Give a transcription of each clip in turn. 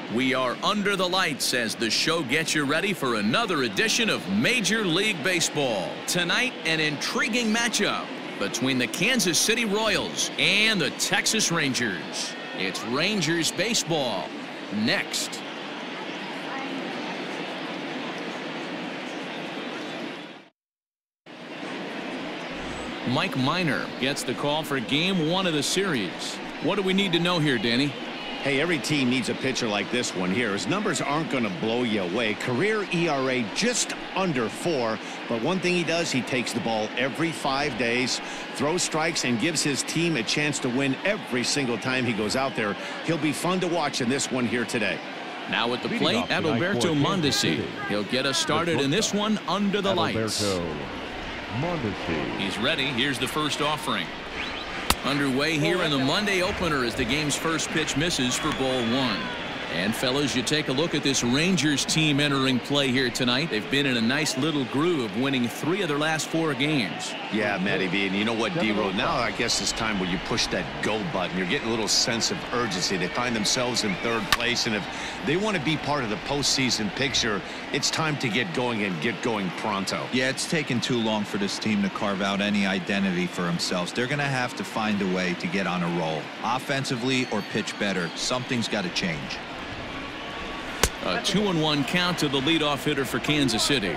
We are under the lights as the show gets you ready for another edition of Major League Baseball. Tonight, an intriguing matchup between the Kansas City Royals and the Texas Rangers. It's Rangers baseball next. Mike Minor gets the call for game one of the series. What do we need to know here, Danny? Hey, every team needs a pitcher like this one here. His numbers aren't going to blow you away. Career ERA just under 4. But one thing he does, he takes the ball every 5 days, throws strikes, and gives his team a chance to win every single time he goes out there. He'll be fun to watch in this one here today. Now at the plate, Adalberto Mondesi. He'll get us started in this one under the lights. He's ready. Here's the first offering. Underway here in the Monday opener as the game's first pitch misses for ball one. And fellas, you take a look at this Rangers team entering play here tonight. They've been in a nice little groove, winning 3 of their last 4 games. Yeah, Matty B, and you know what, D-Roll, now I guess it's time where you push that go button. You're getting a little sense of urgency. They find themselves in 3rd place, and if they want to be part of the postseason picture, it's time to get going and get going pronto. Yeah, it's taken too long for this team to carve out any identity for themselves. They're going to have to find a way to get on a roll, offensively or pitch better. Something's got to change. A 2-1 count to the leadoff hitter for Kansas City.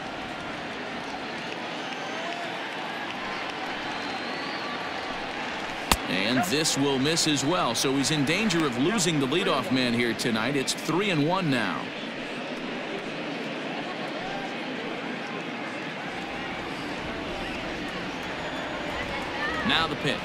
And this will miss as well, so he's in danger of losing the leadoff man here tonight. It's 3-1 now. Now the pitch.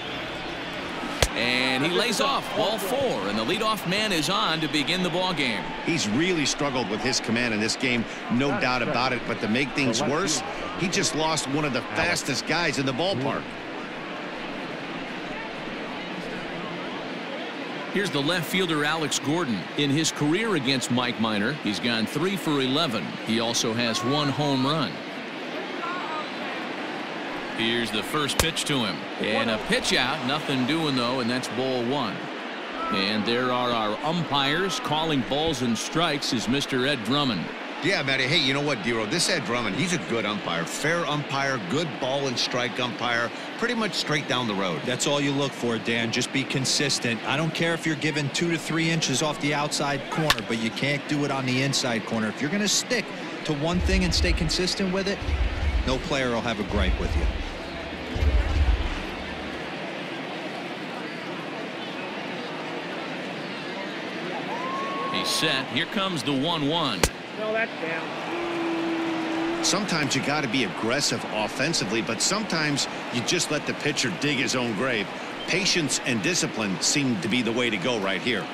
And he lays off ball 4, and the leadoff man is on to begin the ball game. He's really struggled with his command in this game, no doubt about it. But to make things worse, he just lost one of the fastest guys in the ballpark. Here's the left fielder Alex Gordon. In his career against Mike Minor, he's gone 3 for 11. He also has 1 home run. Here's the first pitch to him. And a pitch out. Nothing doing, though, and that's ball 1. And there are our umpires calling balls and strikes is Mr. Ed Drummond. Yeah, Matty. Hey, you know what, D-Roll? This Ed Drummond, he's a good umpire. Fair umpire, good ball and strike umpire. Pretty much straight down the road. That's all you look for, Dan. Just be consistent. I don't care if you're given 2 to 3 inches off the outside corner, but you can't do it on the inside corner. If you're going to stick to one thing and stay consistent with it, no player will have a gripe with you. He's set. Here comes the 1-1. No, that's down. Sometimes you got to be aggressive offensively, but sometimes you just let the pitcher dig his own grave. Patience and discipline seem to be the way to go right here.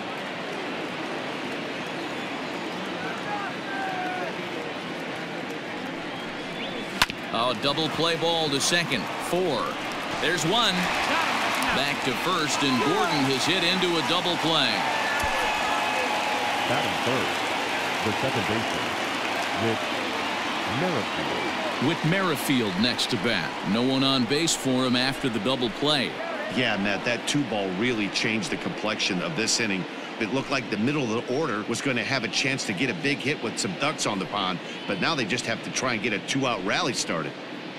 Oh, double play ball to second. 4. There's 1. Back to first, and Gordon has hit into a double play. Batting first, the second baseman, Whit Merrifield next to bat. No one on base for him after the double play. Yeah, Matt, that 2-ball really changed the complexion of this inning. It looked like the middle of the order was going to have a chance to get a big hit with some ducks on the pond, but now they just have to try and get a 2-out rally started.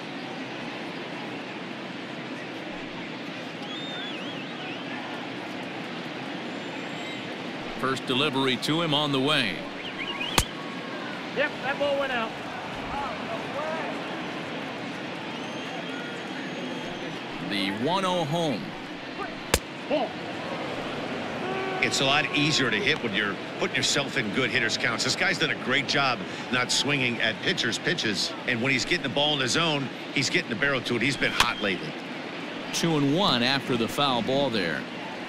First delivery to him on the way. Yep, that ball went out. The 1-0 home. It's a lot easier to hit when you're putting yourself in good hitters counts. This guy's done a great job not swinging at pitchers' pitches, and when he's getting the ball in his zone, he's getting the barrel to it. He's been hot lately. 2-1 after the foul ball there.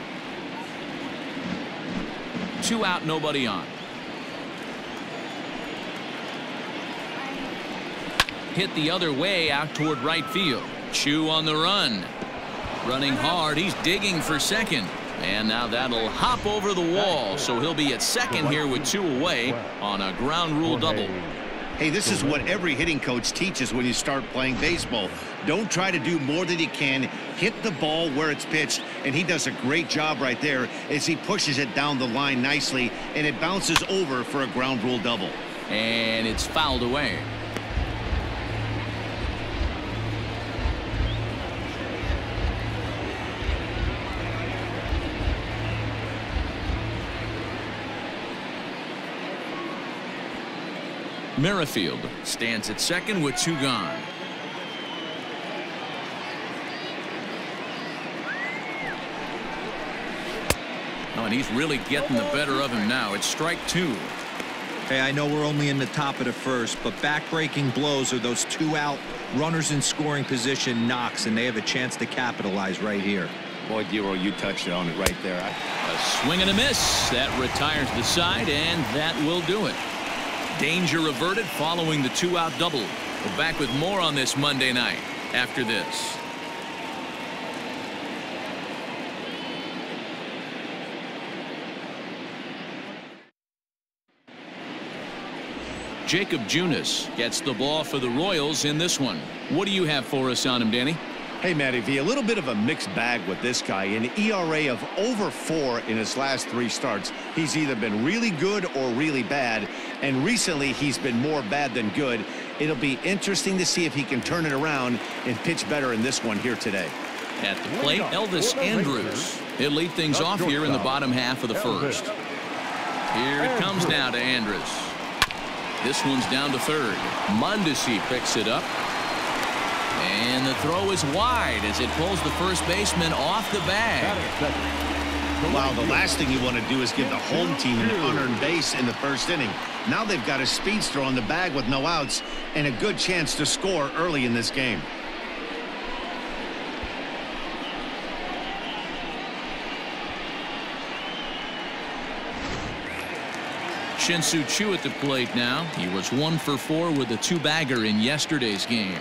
2 out, nobody on. Hit the other way out toward right field. Chu on the run. Running hard. He's digging for second. And now that'll hop over the wall. So he'll be at second here with 2 away on a ground rule double. Hey, this is what every hitting coach teaches when you start playing baseball. Don't try to do more than you can. Hit the ball where it's pitched, and he does a great job right there as he pushes it down the line nicely, and it bounces over for a ground rule double. And it's fouled away. Merrifield stands at second with 2 gone. Oh, and he's really getting the better of him now. It's strike 2. Hey, I know we're only in the top of the first, but backbreaking blows are those 2 out runners in scoring position knocks, and they have a chance to capitalize right here. Boy, Dero, you touched on it right there. A swing and a miss. That retires the side, and that will do it. Danger averted following the 2-out double. We're back with more on this Monday night after this. Jacob Junis gets the ball for the Royals in this one. What do you have for us on him, Danny? Hey, Matty V, a little bit of a mixed bag with this guy. An ERA of over 4 in his last 3 starts. He's either been really good or really bad, and recently he's been more bad than good. It'll be interesting to see if he can turn it around and pitch better in this one here today. At the plate, Elvis Andrus. He'll lead things off here in the bottom half of the first. Here it comes now to Andrus. This one's down to third. Mondesi picks it up. And the throw is wide as it pulls the first baseman off the bag. Wow, the last thing you want to do is give the home team an unearned base in the first inning. Now they've got a speedster on the bag with no outs and a good chance to score early in this game. Shin-Soo Choo at the plate now. He was 1 for 4 with a 2-bagger in yesterday's game.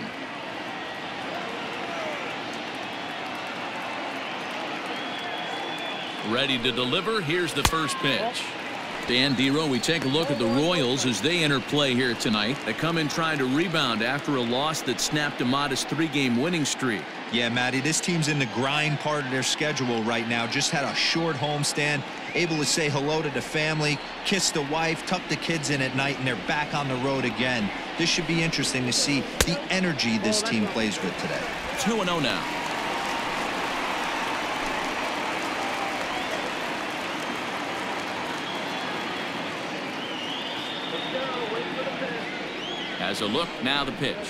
Ready to deliver. Here's the first pitch. Dan Dero, we take a look at the Royals as they enter play here tonight. They come in trying to rebound after a loss that snapped a modest 3-game winning streak. Yeah, Matty, this team's in the grind part of their schedule right now. Just had a short homestand, able to say hello to the family, kiss the wife, tuck the kids in at night, and they're back on the road again. This should be interesting to see the energy this team plays with today. 2-0 now. Has a look, now the pitch.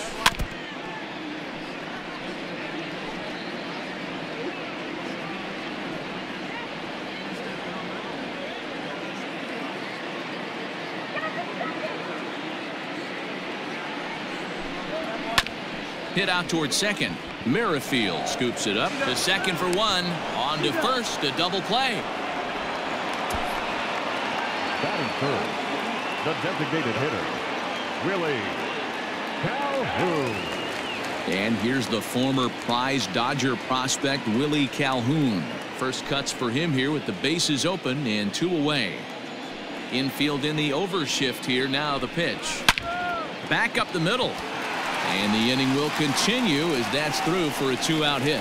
Hit out towards second. Merrifield scoops it up to second for 1. On to first, a double play. Batting first, the designated hitter, Willie Calhoun. And here's the former prize Dodger prospect Willie Calhoun. First cuts for him here with the bases open and 2 away. Infield in the overshift here. Now the pitch. Back up the middle. And the inning will continue as that's through for a 2-out hit.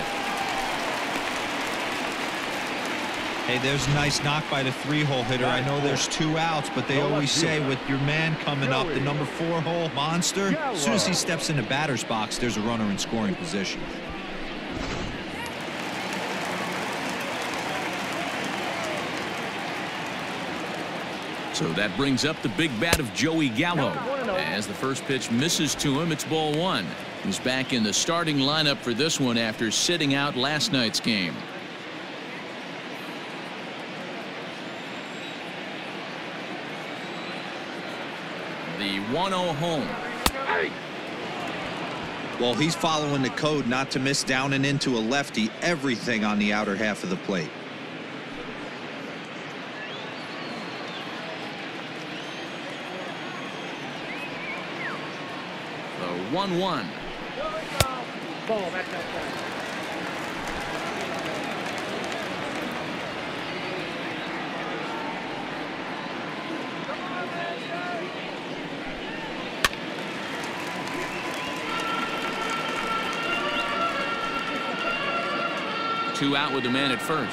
Hey, there's a nice knock by the 3-hole hitter. I know there's 2 outs, but they always say with your man coming up, the number 4-hole monster, as soon as he steps in the batter's box, there's a runner in scoring position. So that brings up the big bat of Joey Gallo. As the first pitch misses to him, it's ball 1. He's back in the starting lineup for this one after sitting out last night's game. The 1-0 home. Well, he's following the code not to miss down and into a lefty, everything on the outer half of the plate. The 1-1. Ball back outside. 2 out with the man at first.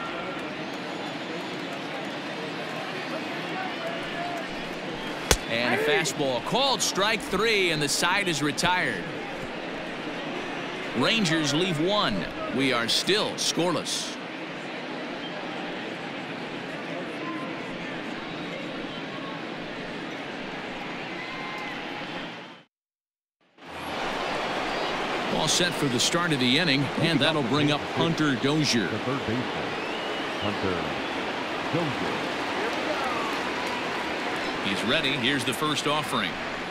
And a fastball called strike 3, and the side is retired. Rangers leave 1. We are still scoreless. All set for the start of the inning, and that'll bring up Hunter Dozier. The third baseman, Hunter Dozier. He's ready. Here's the first offering.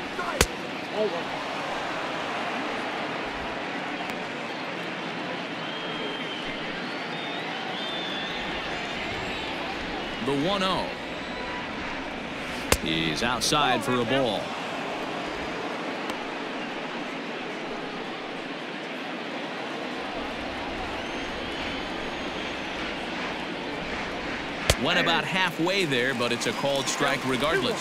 The 1-0. He's outside for a ball. Went about halfway there, but it's a called strike regardless.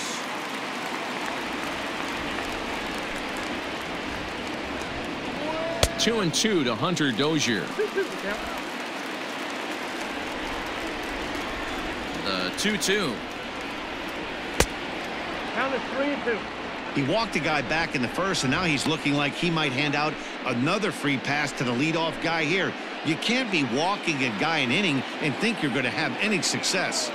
Two and 2 to Hunter Dozier. The 2-2. Count is 3-2. He walked a guy back in the first, and now he's looking like he might hand out another free pass to the leadoff guy here. You can't be walking a guy an inning and think you're going to have any success.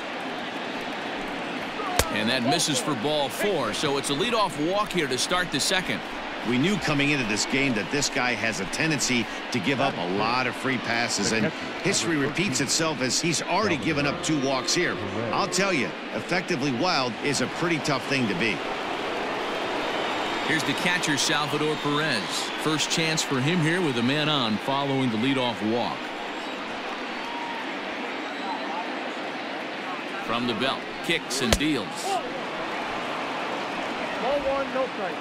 And that misses for ball 4, so it's a leadoff walk here to start the second. We knew coming into this game that this guy has a tendency to give up a lot of free passes, and history repeats itself as he's already given up 2 walks here. I'll tell you, effectively wild is a pretty tough thing to be. Here's the catcher, Salvador Perez. First chance for him here with a man on following the leadoff walk. From the belt, kicks and deals. Ball 1, no strike.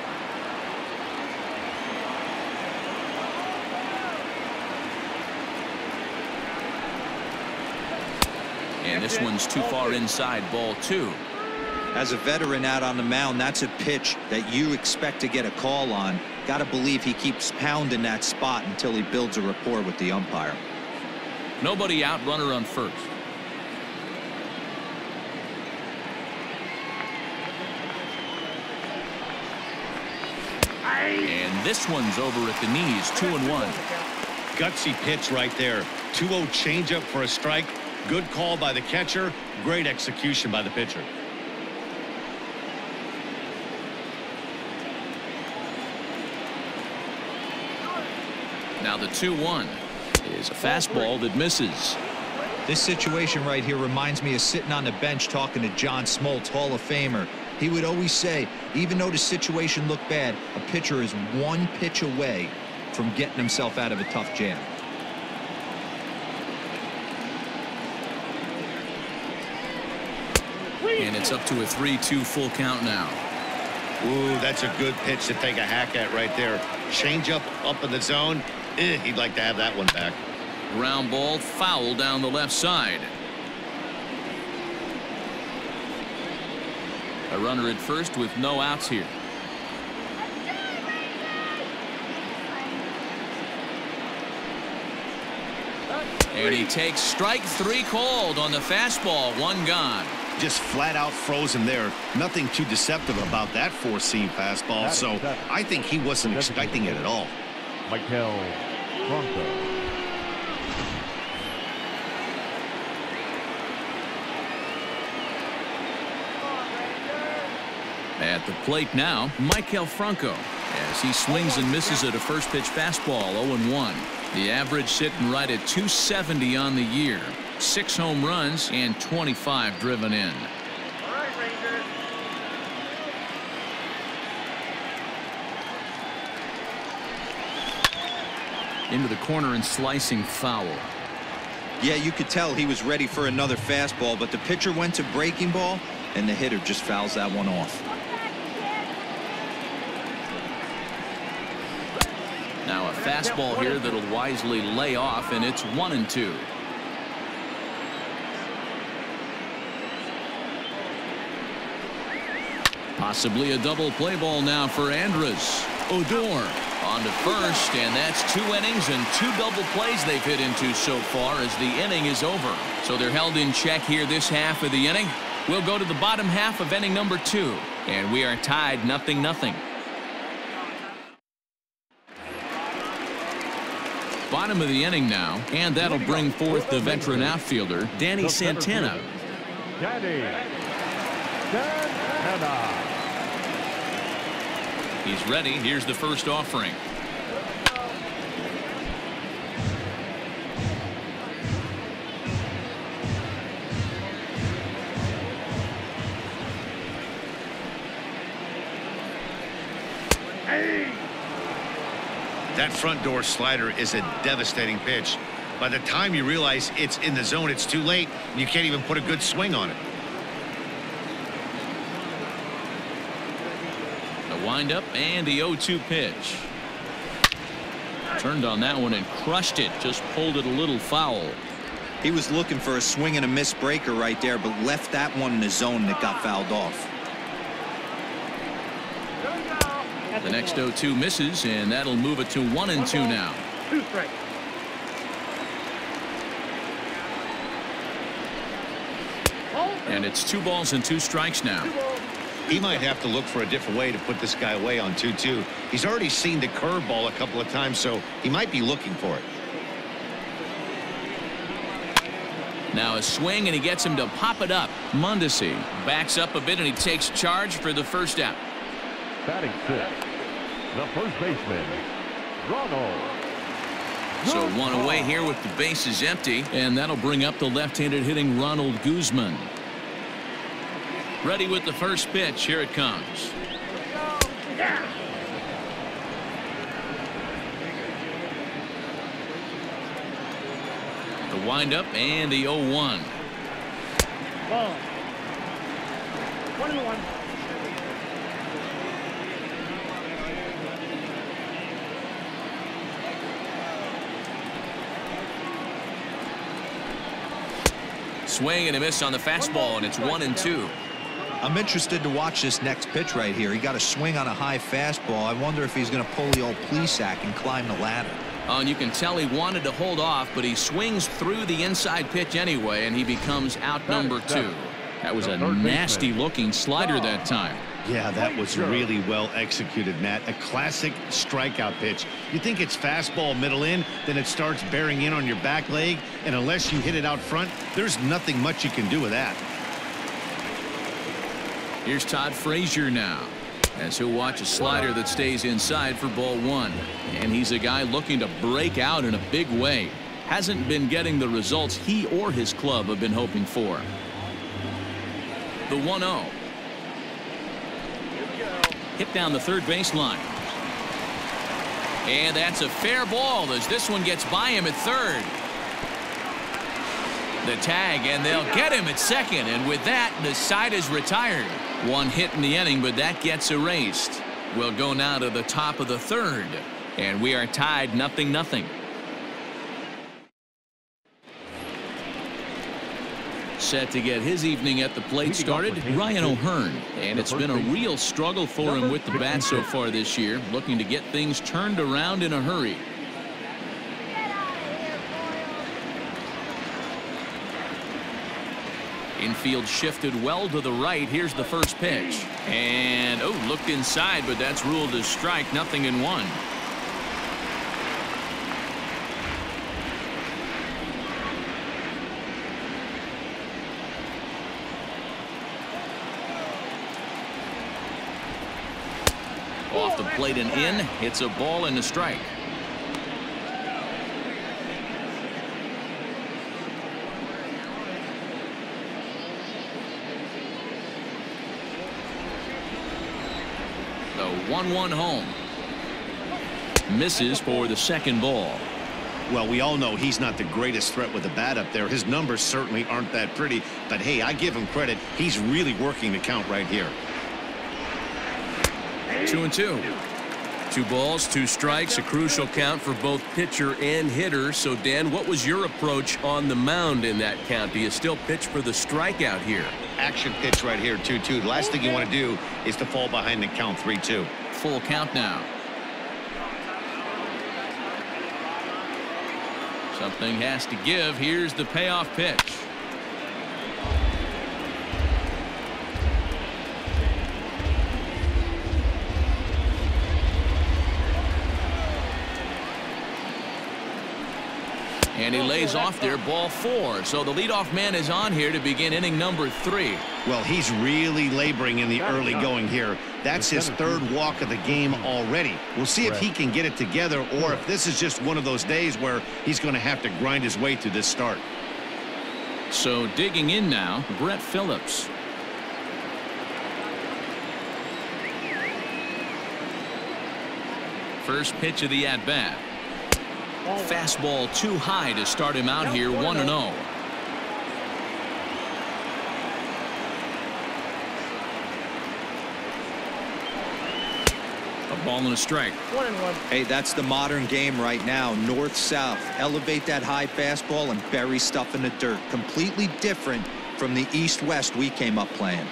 And this one's too far inside, ball 2. As a veteran out on the mound, that's a pitch that you expect to get a call on. Got to believe he keeps pounding that spot until he builds a rapport with the umpire. Nobody out, runner on first. And this one's over at the knees, 2-1. Gutsy pitch right there. 2-0 changeup for a strike. Good call by the catcher. Great execution by the pitcher. Now the 2-1 is a fastball that misses. This situation right here reminds me of sitting on the bench talking to John Smoltz, Hall of Famer. He would always say, even though the situation looked bad, a pitcher is 1 pitch away from getting himself out of a tough jam. And it's up to a 3-2 full count now. Ooh, that's a good pitch to take a hack at right there. Changeup up in the zone. He'd like to have that one back. Ground ball, foul down the left side. A runner at first with no outs here. And he takes strike 3 called on the fastball. 1 gone. Just flat out froze him there. Nothing too deceptive about that 4-seam fastball, so I think he wasn't expecting it at all. Maikel Franco. At the plate now, Maikel Franco, as he swings and misses at a first pitch fastball. 0-1. The average sitting right at 270 on the year. 6 home runs and 25 driven in. All right, Rangers. Into the corner and slicing foul. Yeah, you could tell he was ready for another fastball, but the pitcher went to breaking ball, and the hitter just fouls that one off. Now a fastball here that'll wisely lay off, and it's 1-2. Possibly a double play ball now for Andrus. Odor On to first, and that's 2 innings and 2 double plays they've hit into so far as the inning is over. So they're held in check here this half of the inning. We'll go to the bottom half of inning number 2, and we are tied 0-0. Bottom of the inning now, and that'll bring forth the veteran outfielder, Danny Santana. Danny Santana. He's ready. Here's the first offering. That front door slider is a devastating pitch. By the time you realize it's in the zone, it's too late. You can't even put a good swing on it. The windup and the 0-2 pitch. Turned on that one and crushed it. Just pulled it a little foul. He was looking for a swing and a miss breaker right there, but left that one in the zone that got fouled off. The next 0-2 misses, and that'll move it to 1-2 now. 2 strikes. And it's 2 balls and 2 strikes now. He might have to look for a different way to put this guy away on 2-2. He's already seen the curveball a couple of times, so he might be looking for it. Now a swing, and he gets him to pop it up. Mondesi backs up a bit, and he takes charge for the first out. Batting 6th, the first baseman, Ronald. So 1 away here with the bases empty, and that'll bring up the left-handed hitting Ronald Guzman. Ready with the first pitch. Here it comes. The windup and the 0-1. Ball. 1-1. Swing and a miss on the fastball, and it's 1-2. I'm interested to watch this next pitch right here. He got a swing on a high fastball. I wonder if he's going to pull the old Plesac and climb the ladder. And you can tell he wanted to hold off, but he swings through the inside pitch anyway, and he becomes out number 2. That was a nasty looking slider that time. Yeah, that was really well executed, Matt. A classic strikeout pitch. You think it's fastball middle in, then it starts bearing in on your back leg, and unless you hit it out front, there's nothing much you can do with that. Here's Todd Frazier now, as he'll watch a slider that stays inside for ball 1. And he's a guy looking to break out in a big way. Hasn't been getting the results he or his club have been hoping for. The 1-0. Hit down the third baseline. And that's a fair ball as this one gets by him at third. The tag, and they'll get him at second. And with that, the side is retired. 1 hit in the inning, but that gets erased. We'll go now to the top of the third. And we are tied 0-0. Set to get his evening at the plate started, Ryan O'Hearn. And it's been a real struggle for him with the bat so far this year, looking to get things turned around in a hurry. Infield shifted well to the right. Here's the first pitch. And, oh, looked inside, but that's ruled as strike. 0-1. Off the plate and in. It's a ball and a strike. The 1-1 home. Misses for the second ball. Well, we all know he's not the greatest threat with the bat up there. His numbers certainly aren't that pretty. But, hey, I give him credit. He's really working the count right here. 2-2. 2 balls, 2 strikes, a crucial count for both pitcher and hitter. So, Dan, what was your approach on the mound in that count? Do you still pitch for the strikeout here? Action pitch right here, 2-2. The last thing you want to do is to fall behind the count 3-2. Full count now. Something has to give. Here's the payoff pitch. And he lays off there, ball 4. So the leadoff man is on here to begin inning number 3. Well, he's really laboring in the early going here. That's his 3rd walk of the game already. We'll see if he can get it together or if this is just one of those days where he's going to have to grind his way through this start. So digging in now, Brett Phillips. First pitch of the at-bat. Fastball too high to start him out here 1-0. A ball and a strike. 1-1. Hey, that's the modern game right now. North-south. Elevate that high fastball and bury stuff in the dirt. Completely different from the east-west we came up playing.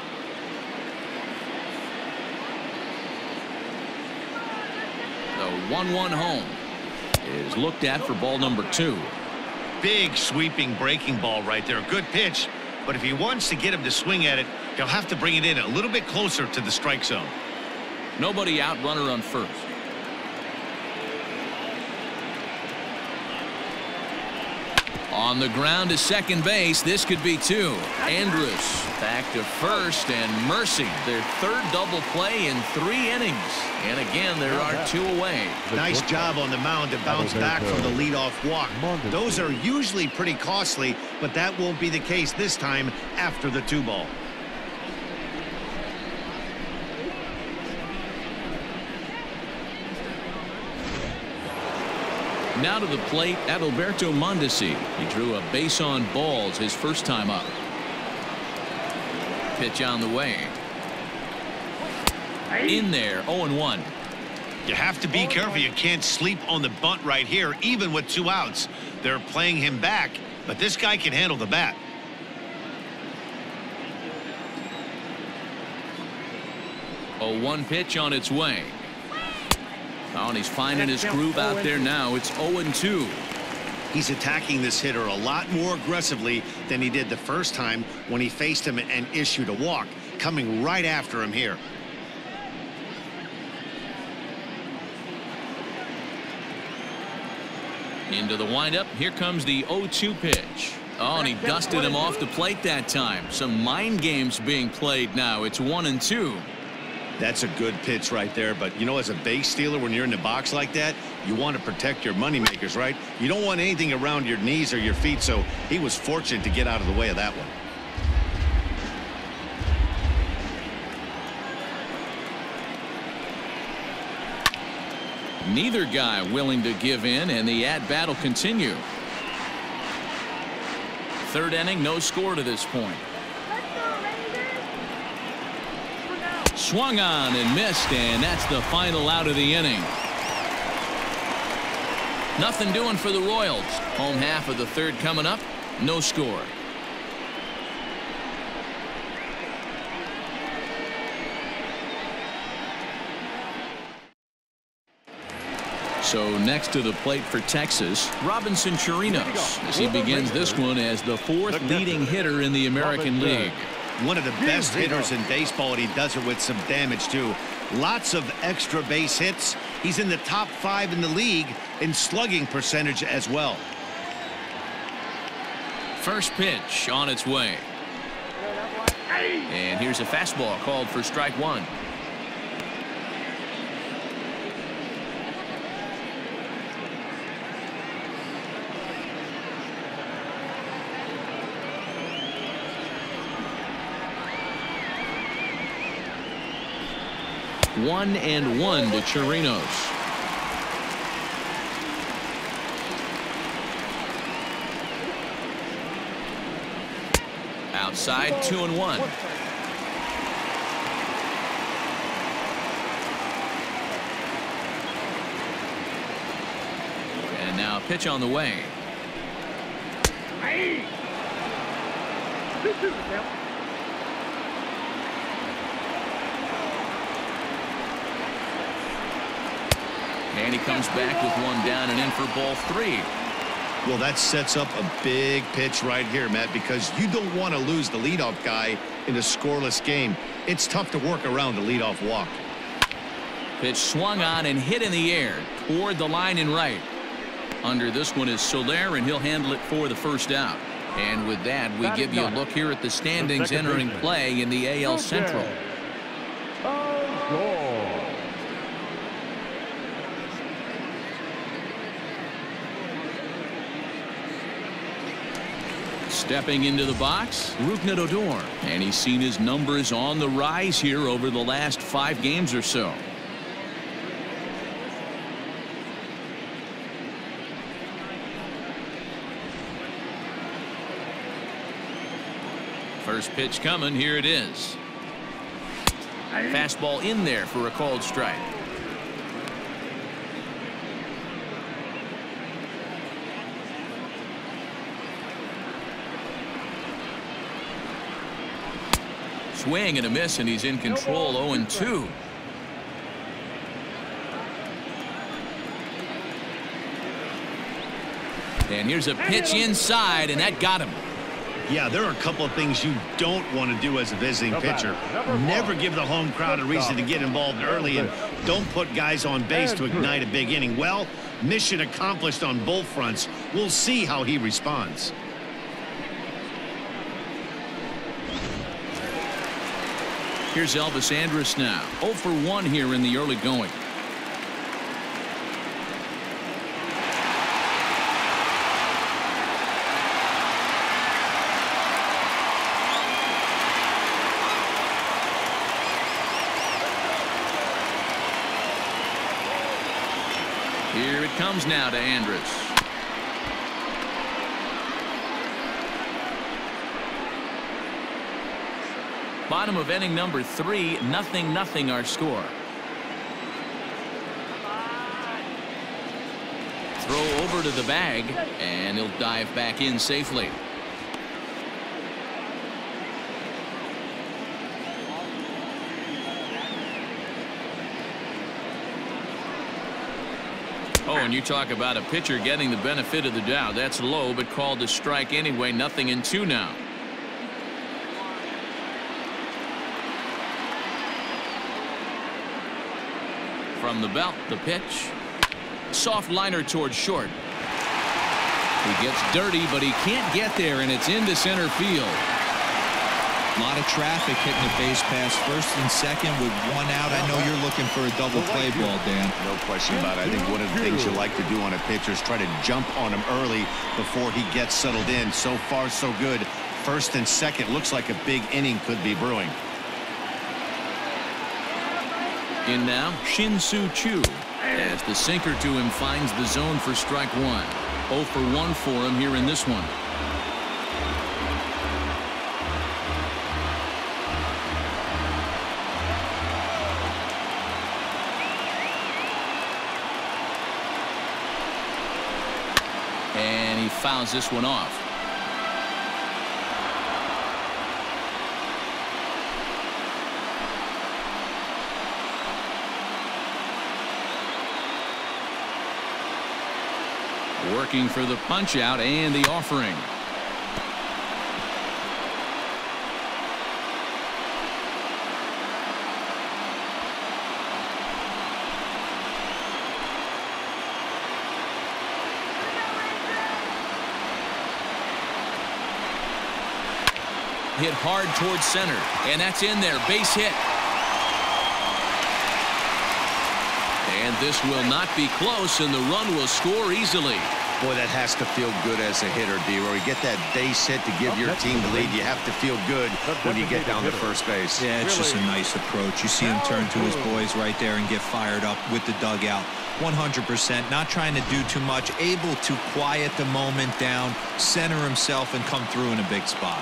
The 1-1 home is looked at for ball number 2. Big sweeping breaking ball right there. Good pitch. But if he wants to get him to swing at it, he'll have to bring it in a little bit closer to the strike zone. Nobody out, runner on first. On the ground to second base. This could be 2. Andrus back to first, and Mercy, their 3rd double play in 3 innings. And again, there are 2 away. Nice job on the mound to bounce back from the leadoff walk. Those are usually pretty costly, but that won't be the case this time after the 2-ball. Now to the plate, Adalberto Mondesi. He drew a base on balls his first time up. Pitch on the way. In there, 0-1. You have to be careful. You can't sleep on the bunt right here, even with 2 outs. They're playing him back, but this guy can handle the bat. A 1 pitch on its way. Oh, and he's finding his groove out there now. It's 0-2. He's attacking this hitter a lot more aggressively than he did the first time when he faced him and issued a walk. Coming right after him here. Into the windup. Here comes the 0-2 pitch. Oh, and he dusted him off the plate that time. Some mind games being played now. It's 1-2. That's a good pitch right there. But, you know, as a base stealer, when you're in the box like that, you want to protect your moneymakers, right? You don't want anything around your knees or your feet. So he was fortunate to get out of the way of that one. Neither guy willing to give in, and the at-bat will continue. 3rd inning, no score to this point. Swung on and missed, and that's the final out of the inning. Nothing doing for the Royals. Home half of the 3rd coming up. No score. So next to the plate for Texas, Robinson Chirinos, as he begins this one as the 4th leading hitter in the American League. One of the best hitters in baseball, and he does it with some damage too. Lots of extra base hits. He's in the top 5 in the league in slugging percentage as well. First pitch on its way. And here's a fastball called for strike 1. One and 1 to Chirinos. Outside, 2-1. And now a pitch on the way. And he comes back with one down and in for ball 3. Well, that sets up a big pitch right here, Matt, because you don't want to lose the leadoff guy in a scoreless game. It's tough to work around a leadoff walk. Pitch swung on and hit in the air toward the line and right. Under this one is Soler, and he'll handle it for the first out. And with that, we give you a look here at the standings entering play in the AL Central. Stepping into the box, Rougned Odor, and he's seen his numbers on the rise here over the last 5 games or so. First pitch coming, here it is. Fastball in there for a called strike. Swing and a miss, and he's in control. 0-2. And here's a pitch inside, and that got him. Yeah, there are a couple of things you don't want to do as a visiting pitcher. Never give the home crowd a reason to get involved early, and don't put guys on base to ignite a big inning. Well, mission accomplished on both fronts. We'll see how he responds. Here's Elvis Andrus now. 0 for 1 here in the early going. Here it comes now to Andrus. Bottom of inning number 3, 0-0 our score. Throw over to the bag, and he'll dive back in safely. Oh, and you talk about a pitcher getting the benefit of the doubt. That's low, but called a strike anyway. 0-2 now. From the belt, the pitch. Soft liner towards short. He gets dirty, but he can't get there, and it's into center field. A lot of traffic hitting the base pass first and second with 1 out. I know you're looking for a double play ball, Dan. No question about it. I think one of the things you like to do on a pitcher is try to jump on him early before he gets settled in. So far, so good. First and second, looks like a big inning could be brewing. In now, Shin-Soo Choo, as the sinker to him finds the zone for strike 1. 0 for 1 for him here in this one. And he fouls this one off. Working for the punch out and the offering. Hit hard towards center, and that's in there. Base hit. And this will not be close, and the run will score easily. Boy, that has to feel good as a hitter, D-Roy. You get that base hit to give your team the lead. You have to feel good when you get down to first base. Yeah, it's just a nice approach. You see him turn to his boys right there and get fired up with the dugout. 100%, not trying to do too much, able to quiet the moment down, center himself, and come through in a big spot.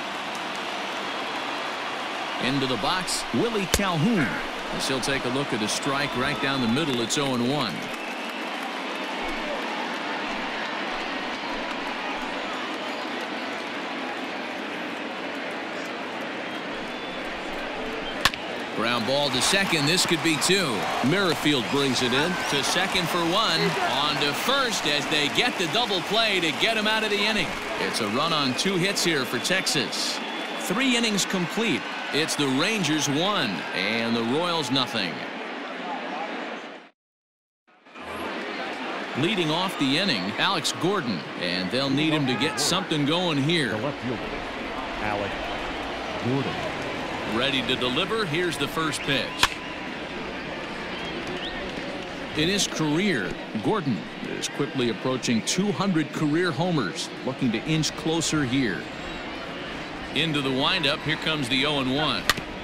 Into the box, Willie Calhoun. As he'll take a look at a strike right down the middle. It's 0-1. Ground ball to second. This could be 2. Merrifield brings it in to second for 1. On to first as they get the double play to get him out of the inning. It's a run on 2 hits here for Texas. 3 innings complete. It's the Rangers 1 and the Royals nothing. Leading off the inning, Alex Gordon, and they'll need him to get something going here. The left fielder, Alex Gordon. Ready to deliver. Here's the first pitch. In his career, Gordon is quickly approaching 200 career homers, looking to inch closer here. Into the windup. Here comes the 0-1.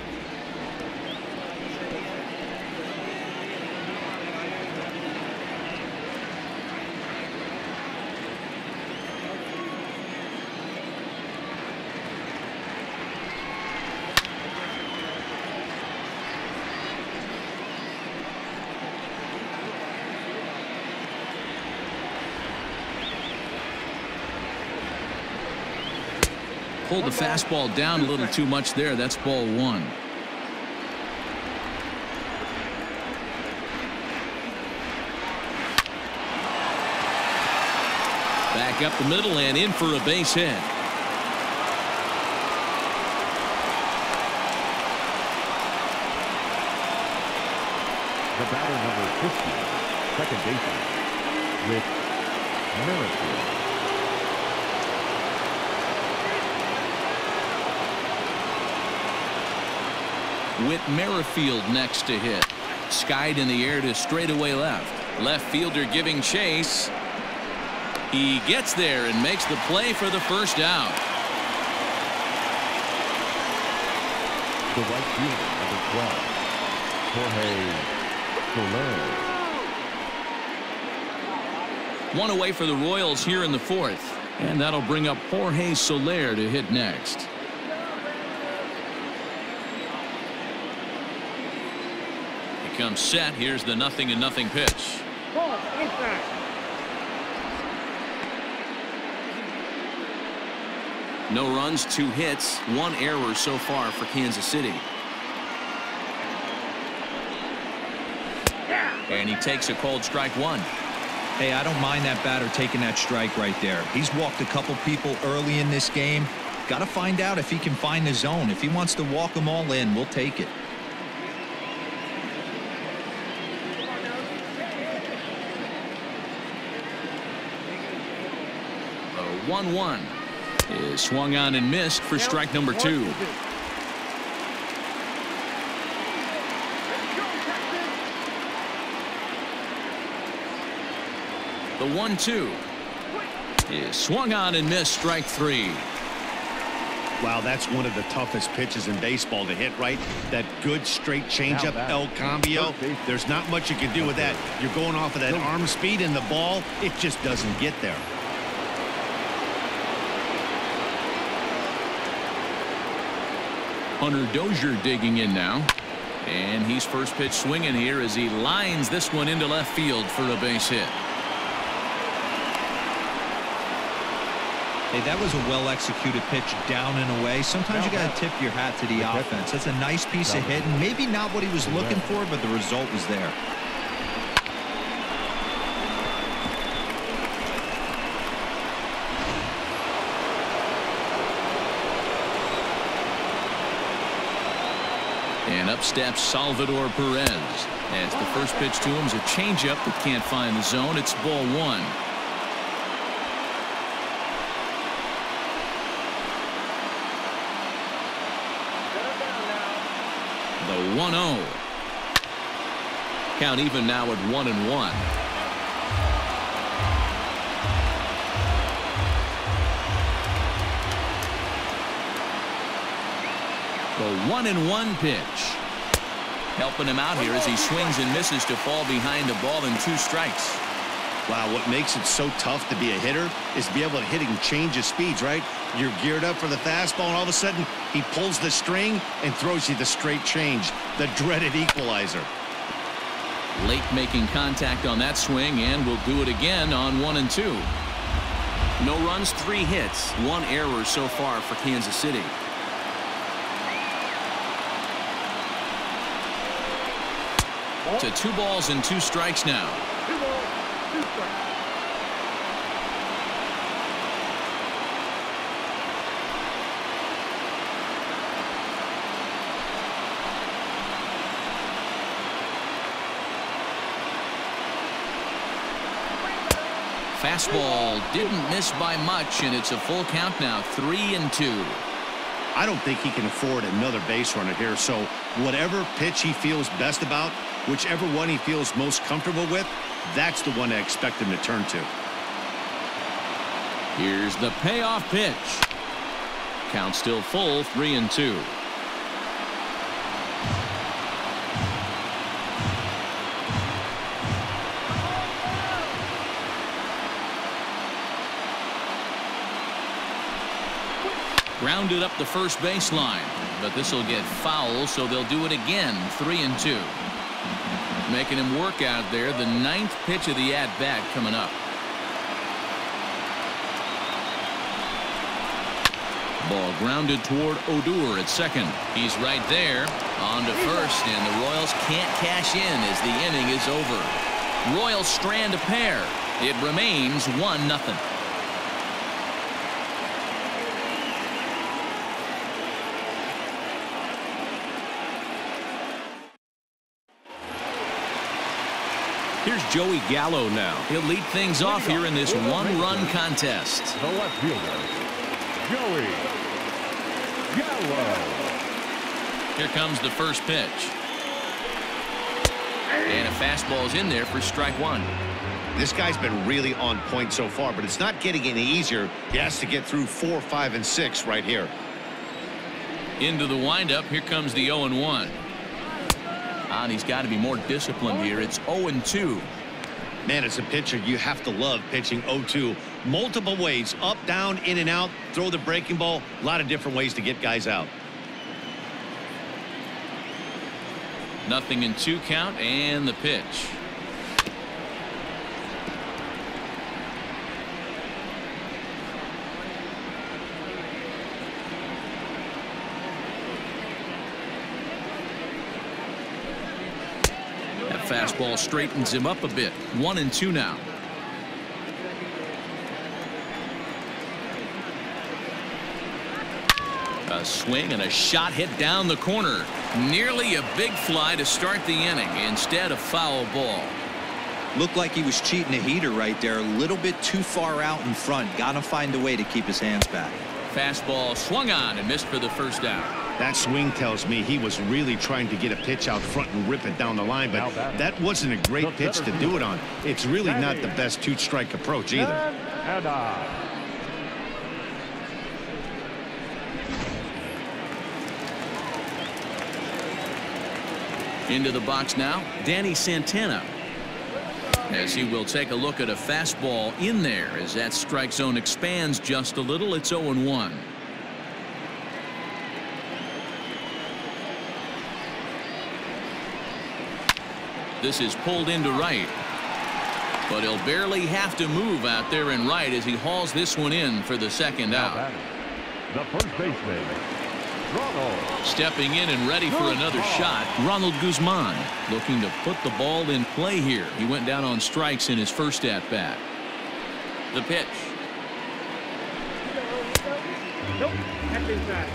Pulled the fastball down a little too much there. That's ball 1. Back up the middle and in for a base hit. The batter number 50, second baseman, Whit Merrifield. Whit Merrifield next to hit. Skied in the air to straightaway left. Left fielder giving chase. He gets there and makes the play for the first out. The right fielder, number 12, Jorge Soler. 1 away for the Royals here in the 4th. And that'll bring up Jorge Soler to hit next. He comes set. Here's the 0-0 pitch. Ball, inside. No runs, 2 hits, 1 error so far for Kansas City. And he takes a cold strike 1. Hey, I don't mind that batter taking that strike right there. He's walked a couple people early in this game. Got to find out if he can find the zone. If he wants to walk them all in, we'll take it. The 1-1 is swung on and missed for strike number 2. The 1-2 is swung on and missed, strike 3. Wow, that's one of the toughest pitches in baseball to hit right. That good straight changeup, El Cambio. There's not much you can do with that. You're going off of that arm speed, and the ball, it just doesn't get there. Hunter Dozier digging in now. And he's first pitch swinging here as he lines this one into left field for a base hit. Hey, that was a well-executed pitch down and away. Sometimes you got to tip your hat to the offense. That's a nice piece of hitting. Maybe not what he was looking for, but the result was there. And up steps Salvador Perez. As the first pitch to him is a changeup that can't find the zone. It's ball 1. The 1-0. Count even now at 1-1. The 1-1 pitch. Helping him out here as he swings and misses to fall behind a ball and 2 strikes. Wow, what makes it so tough to be a hitter is to be able to hit and change of speeds, right? You're geared up for the fastball, and all of a sudden, he pulls the string and throws you the straight change, the dreaded equalizer. Late making contact on that swing, and will do it again on 1 and 2. No runs, 3 hits, 1 error so far for Kansas City. To 2 balls and 2 strikes now. 2 balls, 2 strikes. Fastball didn't miss by much, and it's a full count now, 3-2. I don't think he can afford another base runner here, so whatever pitch he feels best about, whichever one he feels most comfortable with, that's the one I expect him to turn to. Here's the payoff pitch. Count still full, 3-2. Grounded up the first baseline, but this will get foul, so they'll do it again. 3-2. Making him work out there. The 9th pitch of the at-bat coming up. Ball grounded toward Odor at second. He's right there. On to first, and the Royals can't cash in as the inning is over. Royals strand a pair. It remains 1-0. Here's Joey Gallo now. He'll lead things off here in this one-run contest. The left fielder, Joey Gallo. Here comes the first pitch. And a fastball's in there for strike 1. This guy's been really on point so far, but it's not getting any easier. He has to get through 4, 5, and 6 right here. Into the windup. Here comes the 0-1. And he's got to be more disciplined here. It's 0-2. Man, as a pitcher, you have to love pitching 0-2. Multiple ways, up, down, in and out, throw the breaking ball. A lot of different ways to get guys out. 0-2 count, and the pitch. Fastball straightens him up a bit. 1-2 now. A swing and a shot hit down the corner. Nearly a big fly to start the inning. Instead, a foul ball. Looked like he was cheating a heater right there. A little bit too far out in front. Got to find a way to keep his hands back. Fastball swung on and missed for the first out. That swing tells me he was really trying to get a pitch out front and rip it down the line, but that wasn't a great pitch to do it on. It's really not the best 2-strike approach either. Into the box now, Danny Santana. As he will take a look at a fastball in there as that strike zone expands just a little. It's 0-1. This is pulled into right. But he'll barely have to move out there in right as he hauls this one in for the second out. The first baseman, Ronald. Stepping in and ready for another shot, Ronald Guzman, looking to put the ball in play here. He went down on strikes in his first at-bat. The pitch. Nope, that's inside.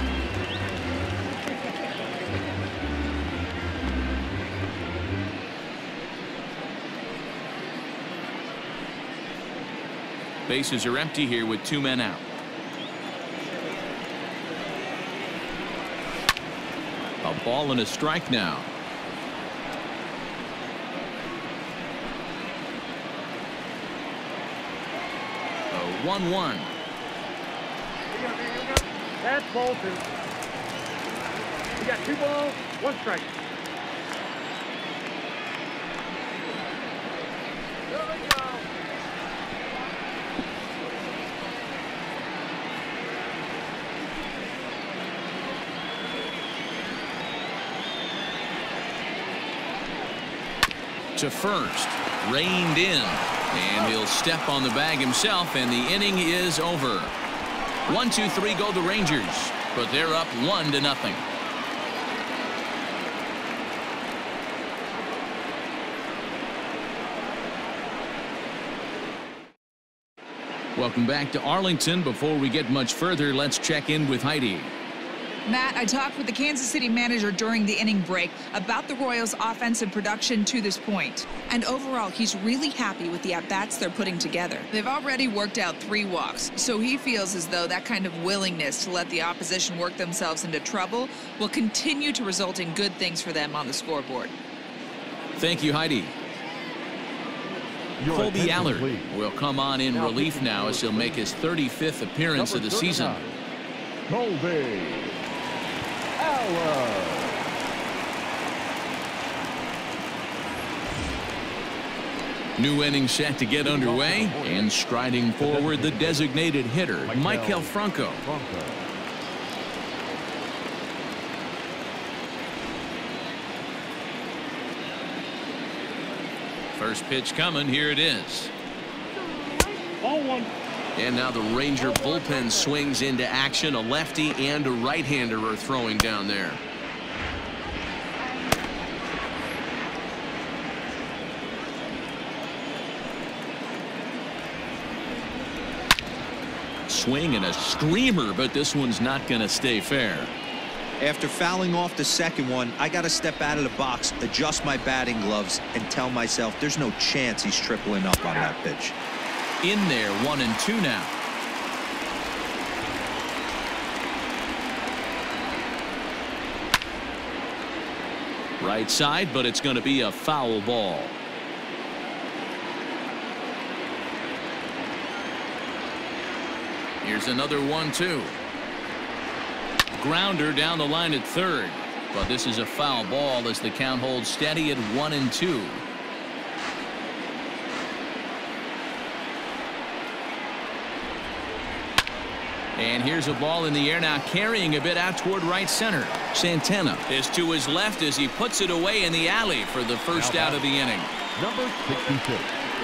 Bases are empty here with 2 men out. A ball and a strike now. A 1-1. That's ball 2. We got 2 balls, 1 strike. To first, reined in, and he'll step on the bag himself, and the inning is over. 1-2-3 go the Rangers, but they're up 1-0. Welcome back to Arlington. Before we get much further, let's check in with Heidi. Matt, I talked with the Kansas City manager during the inning break about the Royals' offensive production to this point. And overall, he's really happy with the at-bats they're putting together. They've already worked out 3 walks, so he feels as though that kind of willingness to let the opposition work themselves into trouble will continue to result in good things for them on the scoreboard. Thank you, Heidi. Colby Allard will come on in relief now as he'll make his 35th appearance of the season. Colby Allard. New inning set to get underway, and striding forward the designated hitter, Maikel Franco. First pitch coming, here it is. Ball 1. And now the Ranger bullpen swings into action. A lefty and a right-hander are throwing down there. Swing and a screamer, but this one's not going to stay fair. After fouling off the second one, I got to step out of the box, adjust my batting gloves, and tell myself there's no chance he's tripling up on that pitch. In there, 1-2 now. Right side, but it's going to be a foul ball. Here's another 1-2. Grounder down the line at third, but this is a foul ball as the count holds steady at 1-2. And here's a ball in the air now, carrying a bit out toward right center. Santana is to his left as he puts it away in the alley for the first out of the inning. Number 66.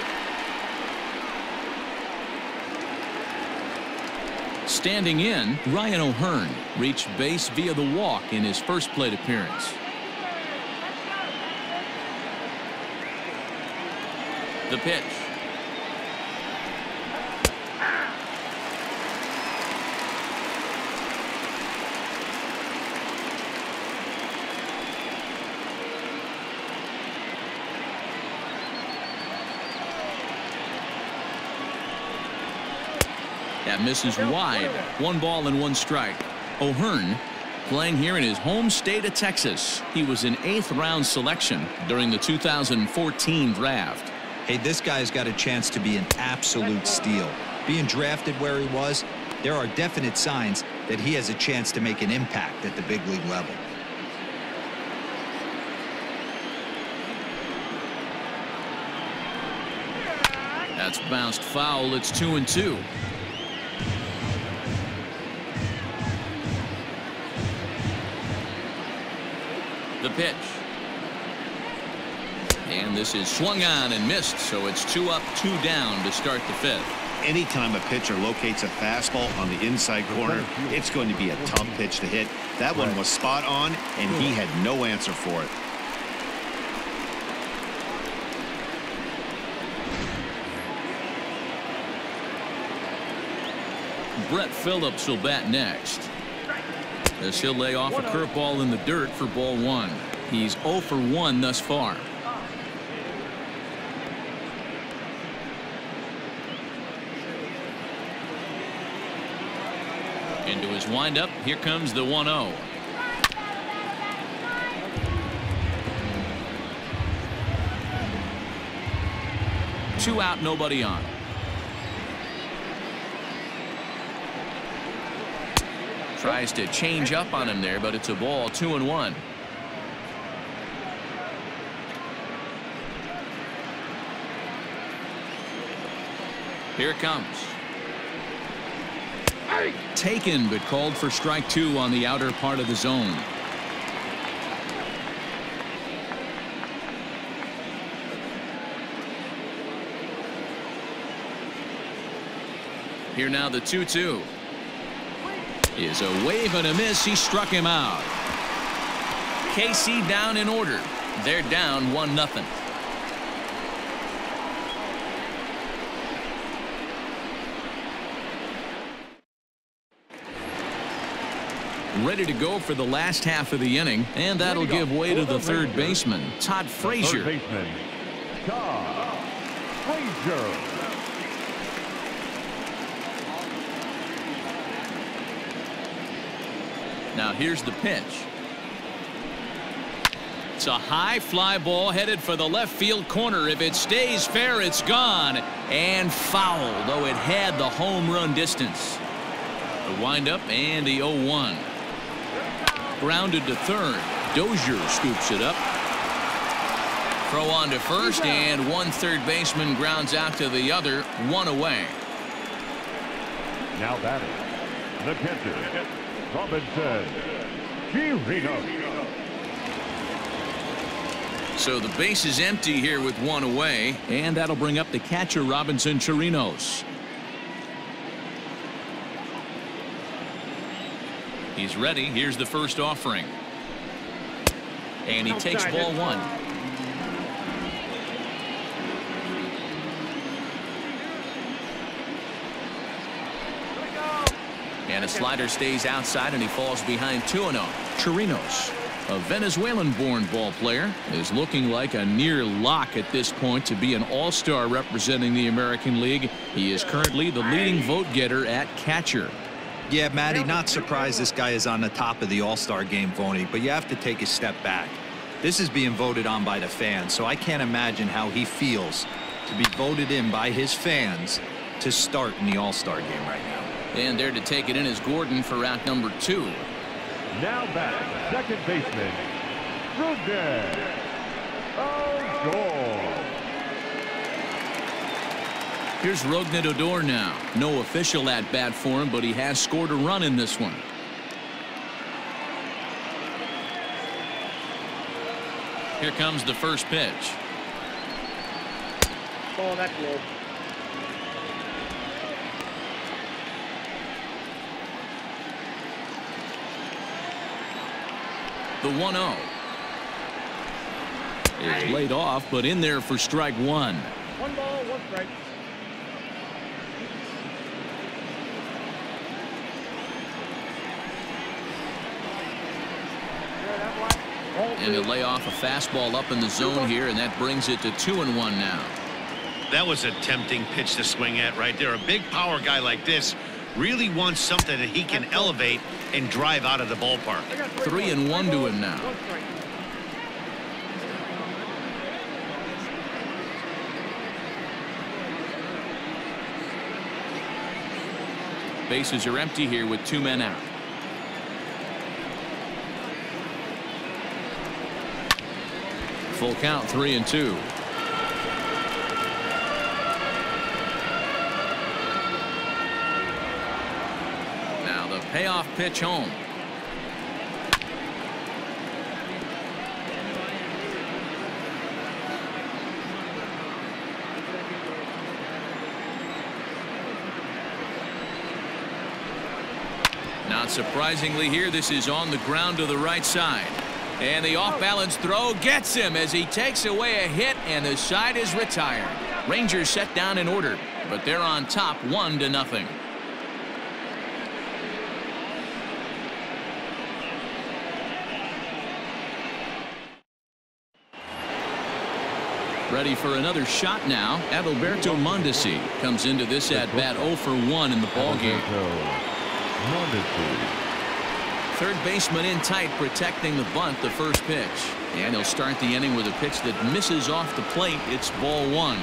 Standing in, Ryan O'Hearn reached base via the walk in his first plate appearance. The pitch. That misses wide. 1 ball and 1 strike. O'Hearn playing here in his home state of Texas. He was an 8th round selection during the 2014 draft. Hey, this guy's got a chance to be an absolute steal. Being drafted where he was, there are definite signs that he has a chance to make an impact at the big league level. That's bounced foul. It's 2-2. The pitch. And this is swung on and missed, so it's 2 up, 2 down to start the 5th. Anytime a pitcher locates a fastball on the inside corner, it's going to be a tough pitch to hit. That one was spot on, and he had no answer for it. Brett Phillips will bat next, as he'll lay off a curveball in the dirt for ball 1. He's 0 for 1 thus far. Into his windup, here comes the 1-0. Two out, nobody on. Tries to change up on him there, but it's a ball. 2-1. Here it comes. Taken, but called for strike 2 on the outer part of the zone. Here now the 2-2. Is a wave and a miss. He struck him out. KC down in order. They're down 1-0. ready to go for the last half of the inning, and that'll give way to the third baseman, Todd Frazier. Third baseman, Todd Frazier. Now here's the pitch. It's a high fly ball headed for the left field corner. If it stays fair, it's gone and foul, though it had the home run distance. The windup and the 0-1. Grounded to third. Dozier scoops it up. Throw on to first, and one third baseman grounds out to the other, one away. Now batting, the catcher, Robinson Chirinos. So the base is empty here with one away, and that'll bring up the catcher, Robinson Chirinos. He's ready. Here's the first offering. And he takes ball one. And a slider stays outside, and he falls behind 2-0. Chirinos, a Venezuelan-born ball player, is looking like a near lock at this point to be an all-star representing the American League. He is currently the leading vote getter at catcher. Yeah, Matty, not surprised this guy is on the top of the All-Star game voting, but you have to take a step back. This is being voted on by the fans, so I can't imagine how he feels to be voted in by his fans to start in the All-Star game right now. And there to take it in is Gordon for route number 2. Now back, second baseman, Rougned Odor. Here's Rougned Odor now. No official at bat for him, but he has scored a run in this one. Here comes the first pitch. Oh, that's low. The 1-0 is laid off, but in there for strike one. One ball, one strike. And he'll lay off a fastball up in the zone here, and that brings it to 2-1 now. That was a tempting pitch to swing at right there. A big power guy like this really wants something that he can elevate and drive out of the ballpark. 3-1 to him now. Bases are empty here with 2 men out. Full count, 3-2. Now the payoff pitch home. Not surprisingly here, this is on the ground to the right side. And the off-balance throw gets him as he takes away a hit, and the side is retired. Rangers set down in order, but they're on top 1-0. Ready for another shot now. Adalberto Mondesi comes into this at-bat 0 for 1 in the ballgame. Third baseman in tight, protecting the bunt, the first pitch. And he'll start the inning with a pitch that misses off the plate. It's ball 1.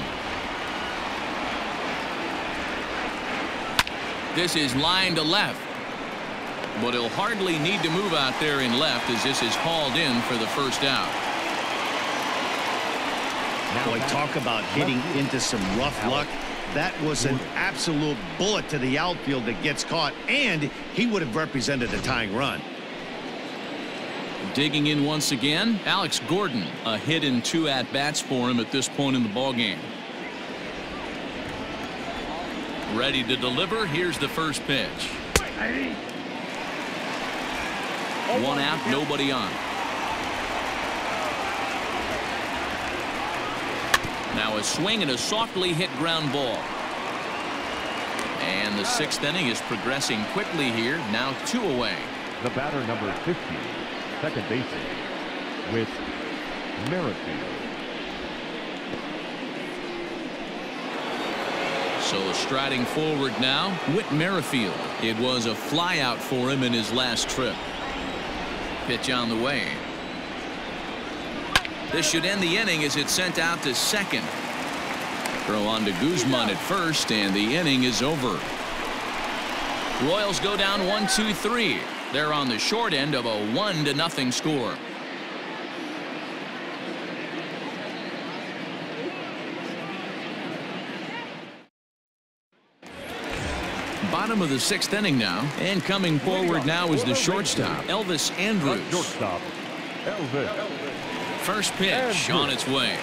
This is line to left. But he'll hardly need to move out there in left as this is hauled in for the first out. Boy, talk about hitting into some rough luck. That was an absolute bullet to the outfield that gets caught, and he would have represented a tying run. Digging in once again, Alex Gordon. A hit in 2 at-bats for him at this point in the ballgame. Ready to deliver. Here's the first pitch. 1 out, nobody on. Now a swing and a softly hit ground ball. And the 6th inning is progressing quickly here. Now 2 away. The batter, number 50, second baseman, Whit Merrifield. So striding forward now, Whit Merrifield. It was a flyout for him in his last trip. Pitch on the way. This should end the inning as it's sent out to second. Throw on to Guzman at first, and the inning is over. Royals go down 1-2-3. They're on the short end of a 1-0 score. Bottom of the 6th inning now, and coming forward now is the shortstop, Elvis Andrus. Shortstop, Elvis. First pitch on its way.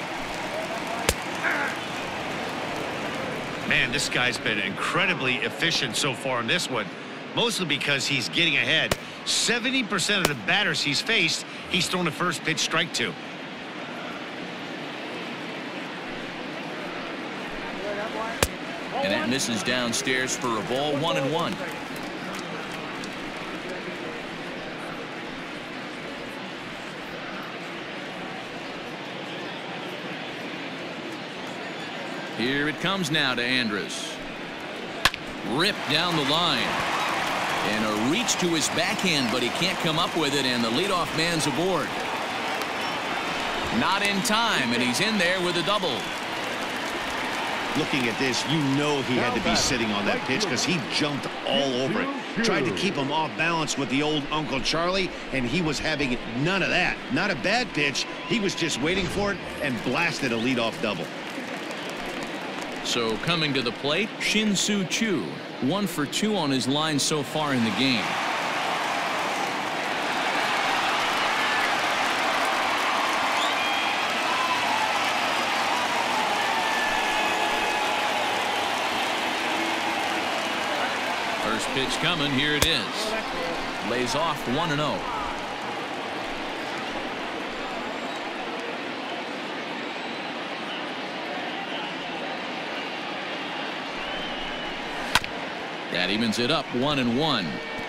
Man, this guy's been incredibly efficient so far in this one, mostly because he's getting ahead. 70% of the batters he's faced, he's thrown a first pitch strike to. And that misses downstairs for a ball, 1-1. Here it comes now to Andrus. Ripped down the line. And a reach to his backhand, but he can't come up with it, and the leadoff man's aboard. Not in time, and he's in there with a double. Looking at this, you know he had to be sitting on that pitch because he jumped all over it. Tried to keep him off balance with the old Uncle Charlie, and he was having none of that. Not a bad pitch. He was just waiting for it and blasted a leadoff double. So coming to the plate, Shin-Soo Choo. 1 for 2 on his line so far in the game. First pitch coming. Here it is. Lays off 1-0. That evens it up 1-1.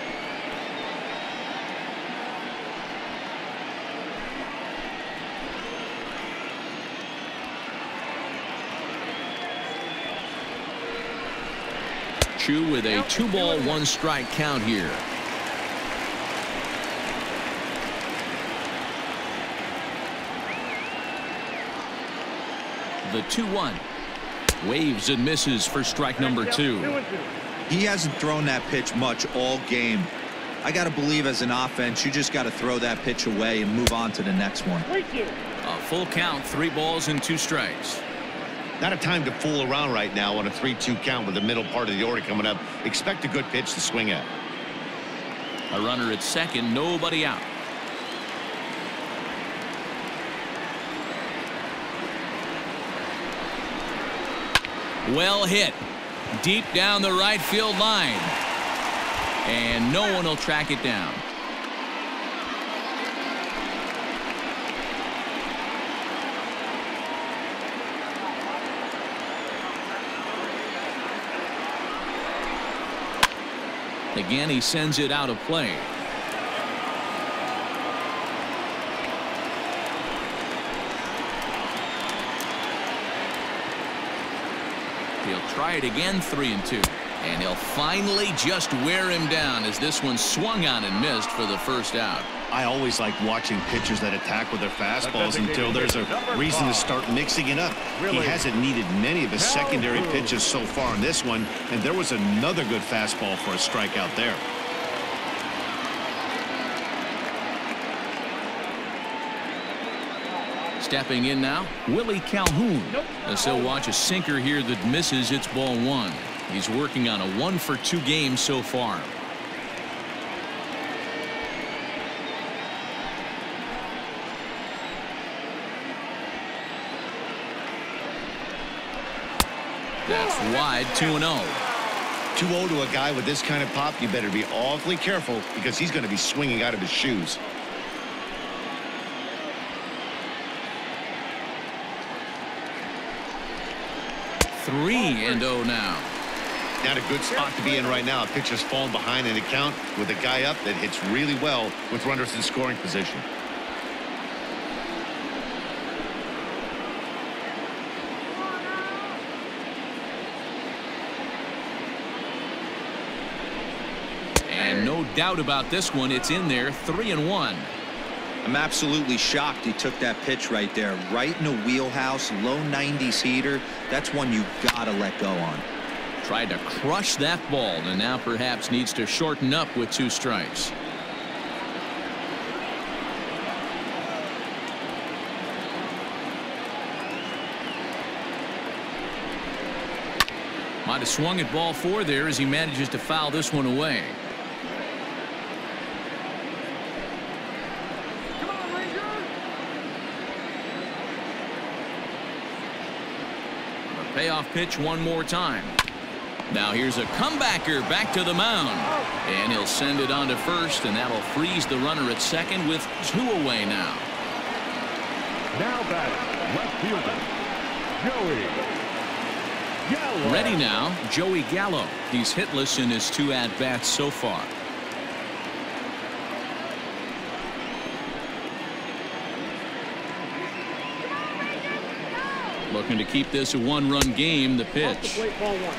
Choo with a 2-ball 1-strike count here. The 2-1. Waves and misses for strike number 2. He hasn't thrown that pitch much all game. I got to believe as an offense, you just got to throw that pitch away and move on to the next one. A full count, 3 balls and 2 strikes. Not a time to fool around right now on a 3-2 count with the middle part of the order coming up. Expect a good pitch to swing at. A runner at second, nobody out. Well hit. Deep down the right field line. And no one will track it down. Again, he sends it out of play. He'll try it again, 3-2. And he'll finally just wear him down as this one swung on and missed for the first out. I always like watching pitchers that attack with their fastballs until there's a reason to start mixing it up. He hasn't needed many of his secondary pitches so far in this one, and there was another good fastball for a strikeout there. Stepping in now, Willie Calhoun. As he'll watch a sinker here that misses. It's ball 1. He's working on a 1-for-2 game so far. That's wide, 2-0. 2-0 to a guy with this kind of pop, you better be awfully careful because he's going to be swinging out of his shoes. Three 3-0 now. Not a good spot to be in right now. A pitcher's falling behind in the count with a guy up that hits really well with runners in scoring position. And no doubt about this one, it's in there, 3-1. I'm absolutely shocked he took that pitch right there, right in the wheelhouse, low 90s heater. That's one you gotta let go on. Tried to crush that ball and now perhaps needs to shorten up with 2 strikes. Might have swung at ball 4 there as he manages to foul this one away. Payoff pitch one more time. Now here's a comebacker back to the mound. And he'll send it on to first, and that'll freeze the runner at second with 2 away now. Now batting, left fielder, Joey Gallo. Ready now, Joey Gallo. He's hitless in his 2 at-bats so far. Looking to keep this a 1-run game. The pitch. Ball 1.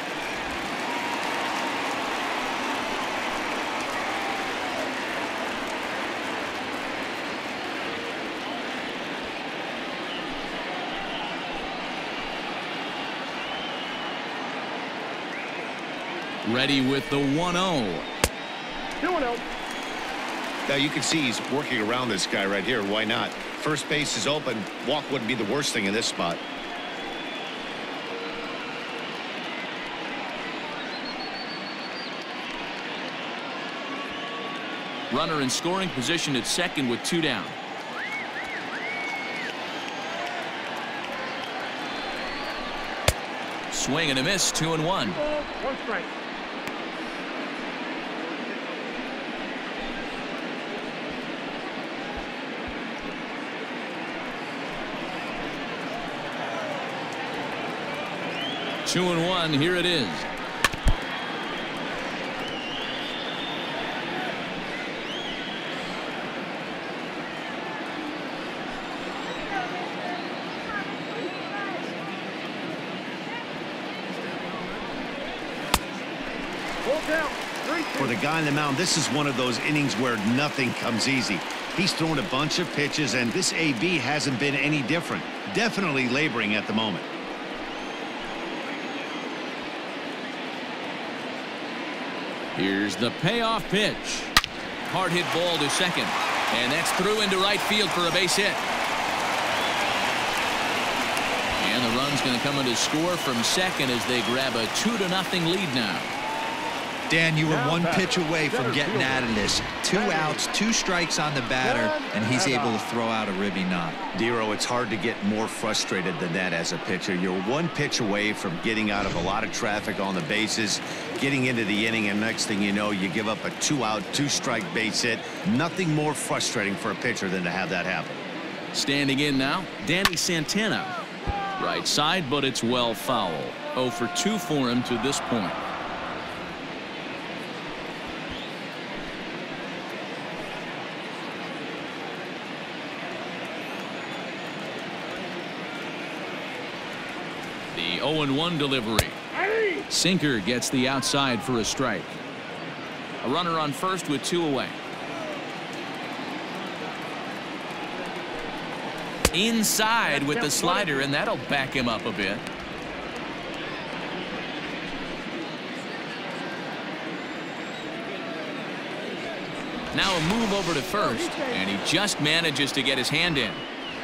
Ready with the 1-0. 2-0. Now you can see he's working around this guy right here. Why not? First base is open. Walk wouldn't be the worst thing in this spot. Runner in scoring position at second with 2 down. Swing and a miss, 2-1. 1 strike. Two and 1. Here it is. For the guy on the mound, this is one of those innings where nothing comes easy. He's thrown a bunch of pitches, and this AB hasn't been any different. Definitely laboring at the moment. Here's the payoff pitch. Hard hit ball to second. And that's through into right field for a base hit. And the run's going to come in to score from second as they grab a 2-0 lead now. Dan, you were 1 pitch away from getting out of this. 2 outs, 2 strikes on the batter, and he's able to throw out a ribby knot. Dero, it's hard to get more frustrated than that as a pitcher. You're 1 pitch away from getting out of a lot of traffic on the bases, getting into the inning, and next thing you know, you give up a 2-out, 2-strike base hit. Nothing more frustrating for a pitcher than to have that happen. Standing in now, Danny Santana. Right side, but it's well foul. 0 for 2 for him to this point. The 0-1 delivery. Sinker gets the outside for a strike. A runner on first with 2 away. Inside with the slider, and that'll back him up a bit. Now a move over to first, and he just manages to get his hand in.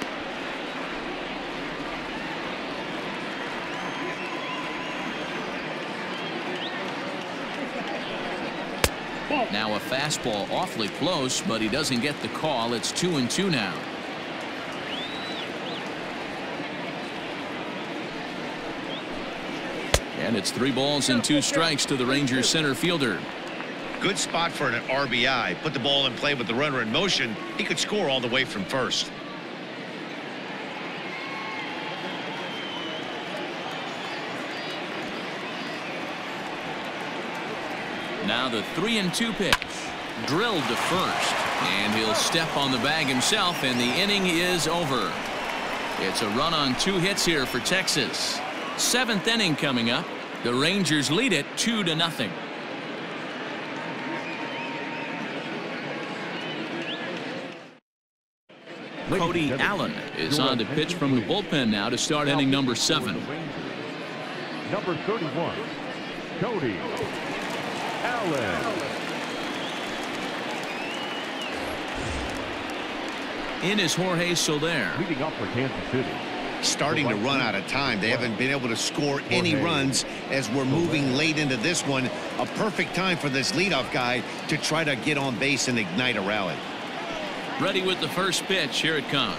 Now a fastball awfully close, but he doesn't get the call. It's 2-2 now. And it's 3 balls and 2 strikes to the Rangers center fielder. Good spot for an RBI. Put the ball in play with the runner in motion. He could score all the way from first. Now the 3-2 pitch. Drilled to first. And he'll step on the bag himself, and the inning is over. It's a run on 2 hits here for Texas. 7th inning coming up. The Rangers lead it 2-0. Cody Allen is on to pitch from the bullpen now to start inning number 7. Number 31, Cody Allen. In is Jorge Soler. Leading up for Kansas City. Starting to run out of time. They haven't been able to score any runs as we're moving late into this one. A perfect time for this leadoff guy to try to get on base and ignite a rally. Ready with the first pitch. Here it comes.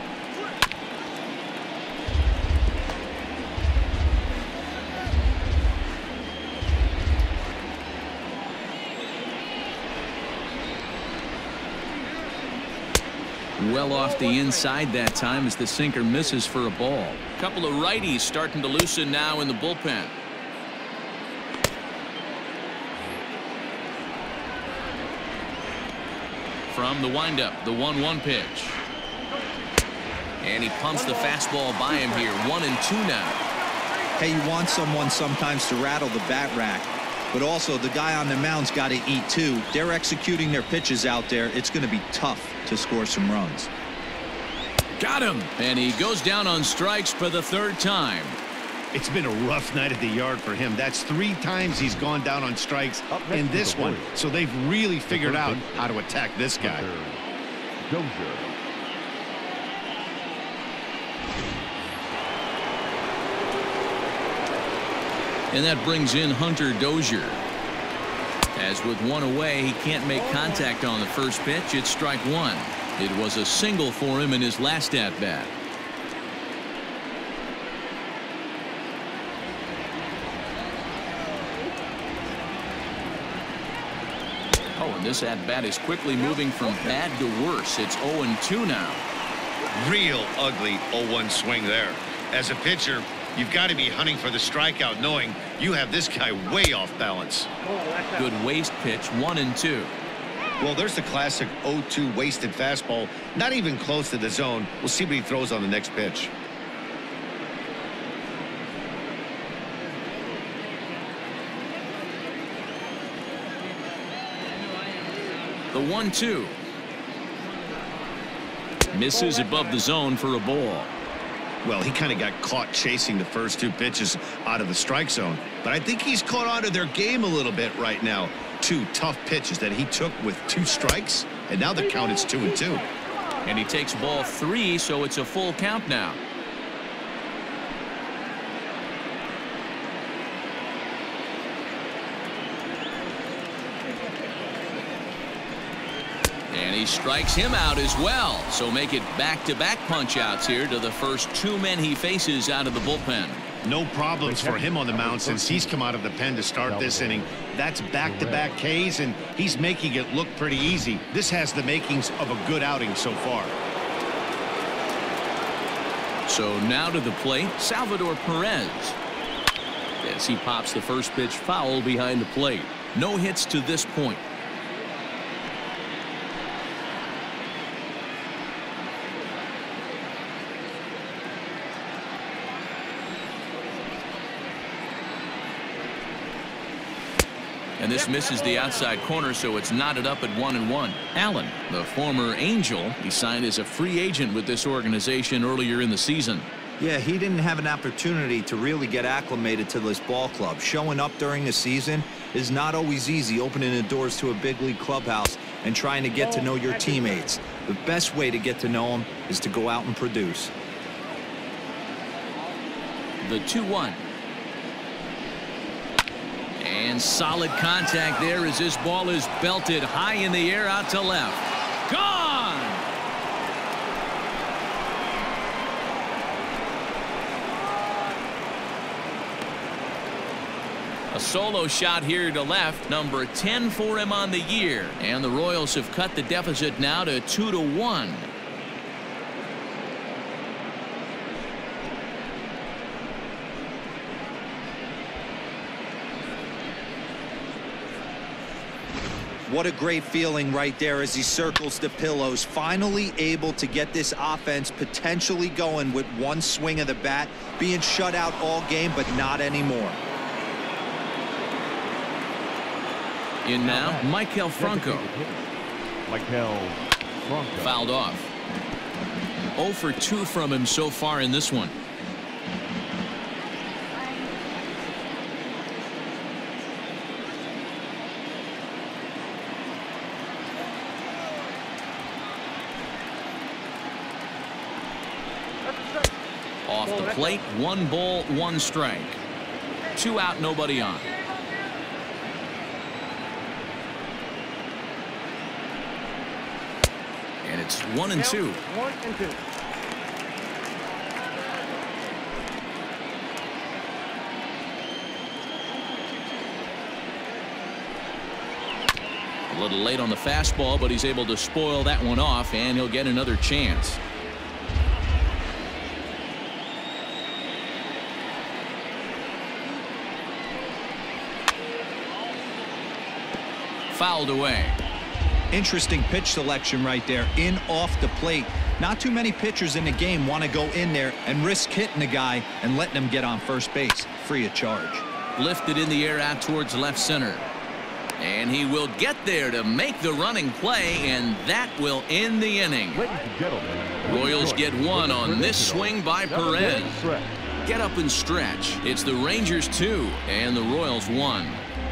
Well off the inside that time as the sinker misses for a ball. Couple of righties starting to loosen now in the bullpen. From the windup, the 1-1 pitch. And he pumps the fastball by him here. 1-2 now. Hey, you want someone sometimes to rattle the bat rack, but also the guy on the mound's got to eat too. They're executing their pitches out there. It's going to be tough to score some runs. Got him. And he goes down on strikes for the 3rd time. It's been a rough night at the yard for him. That's 3 times he's gone down on strikes in this one. So they've really figured out how to attack this guy. Dozier. And that brings in Hunter Dozier. As with 1 away, he can't make contact on the first pitch. It's strike 1. It was a single for him in his last at-bat. Oh, and this at-bat is quickly moving from bad to worse. It's 0-2 now. Real ugly 0-1 swing there. As a pitcher, you've got to be hunting for the strikeout, knowing you have this guy way off balance. Good waste pitch, 1-2. Well, there's the classic 0-2 wasted fastball. Not even close to the zone. We'll see what he throws on the next pitch. The 1-2. Misses above the zone for a ball. Well, he kind of got caught chasing the first 2 pitches out of the strike zone. But I think he's caught on to their game a little bit right now. 2 tough pitches that he took with 2 strikes. And now the count is 2-2. And he takes ball 3, so it's a full count now. And he strikes him out as well. So make it back-to-back punch-outs here to the first 2 men he faces out of the bullpen. No problems for him on the mound since he's come out of the pen to start this inning. That's back-to-back Ks, and he's making it look pretty easy. This has the makings of a good outing so far. So now to the plate, Salvador Perez. As he pops the first pitch foul behind the plate. No hits to this point. And this misses the outside corner, so it's knotted up at 1-1. Allen, the former Angel, he signed as a free agent with this organization earlier in the season. Yeah, he didn't have an opportunity to really get acclimated to this ball club. Showing up during the season is not always easy, opening the doors to a big league clubhouse and trying to get to know your teammates. The best way to get to know them is to go out and produce. The 2-1. And solid contact there as this ball is belted high in the air out to left. Gone! A solo shot here to left, number 10 for him on the year. And the Royals have cut the deficit now to 2-1. What a great feeling right there as he circles the pillows. Finally able to get this offense potentially going with one swing of the bat. Being shut out all game, but not anymore. In now, Maikel Franco. Maikel Franco. Fouled off. 0 for 2 from him so far in this one. Off the plate, 1 ball, 1 strike. 2 out, nobody on. And it's 1 and 2. 1 and 2. A little late on the fastball, but he's able to spoil that one off, and he'll get another chance. Fouled away. Interesting pitch selection right there. In off the plate. Not too many pitchers in the game want to go in there and risk hitting the guy and letting him get on first base free of charge. Lifted in the air out towards left center. And he will get there to make the running play, and that will end the inning. Ladies and gentlemen, Royals get 1 on this swing by Perez. Get up and stretch. It's the Rangers 2 and the Royals 1.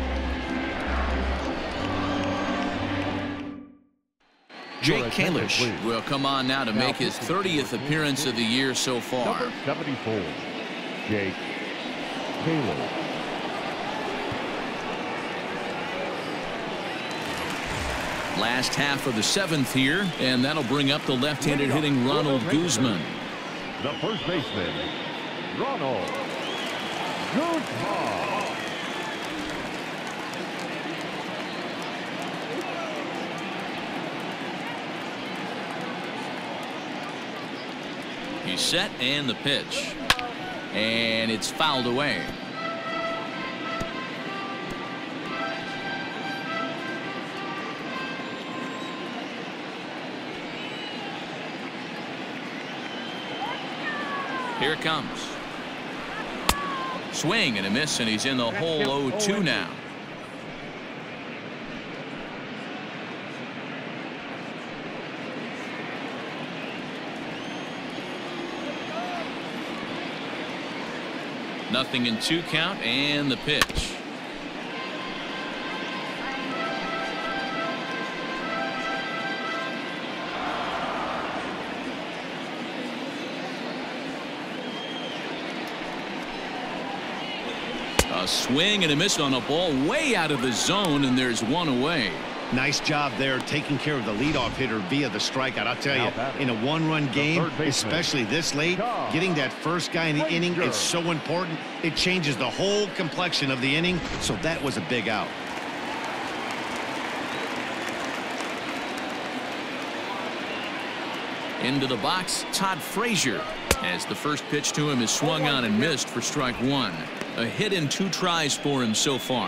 Jake Kalish will come on now to make his 30th appearance of the year so far. Number 74, Jake Kalish. Last half of the 7th here, and that'll bring up the left-handed hitting Ronald Guzman. The first baseman, Ronald Guzman. He's set, and the pitch. And it's fouled away. Here it comes. Swing and a miss, and he's in the hole 0-2 now. Nothing in 2 count, and the pitch. A swing and a miss on a ball way out of the zone, and there's 1 away. Nice job there taking care of the leadoff hitter via the strikeout. I'll tell you, in a 1-run game, especially this late, getting that first guy in the inning is so important. It changes the whole complexion of the inning, so that was a big out. Into the box, Todd Frazier, as the first pitch to him is swung on and missed for strike 1. A hit in 2 tries for him so far.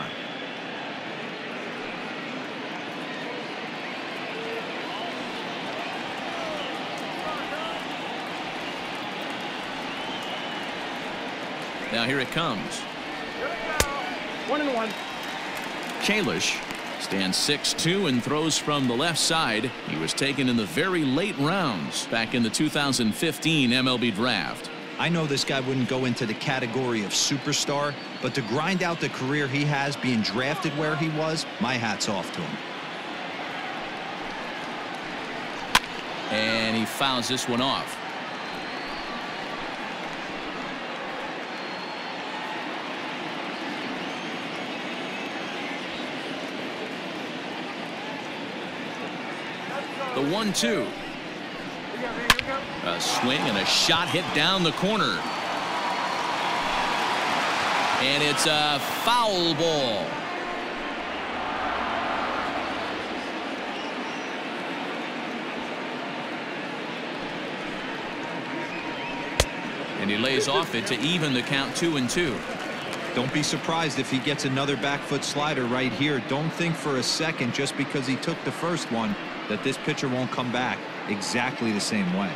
Now here it comes. 1 and 1. Kalish stands 6'2" and throws from the left side. He was taken in the very late rounds back in the 2015 MLB draft. I know this guy wouldn't go into the category of superstar, but to grind out the career he has being drafted where he was, my hat's off to him. And he fouls this one off. The 1-2. A swing and a shot hit down the corner. And it's a foul ball. And he lays off it to even the count 2-2. Don't be surprised if he gets another back foot slider right here. Don't think for a second, just because he took the first one, that this pitcher won't come back exactly the same way.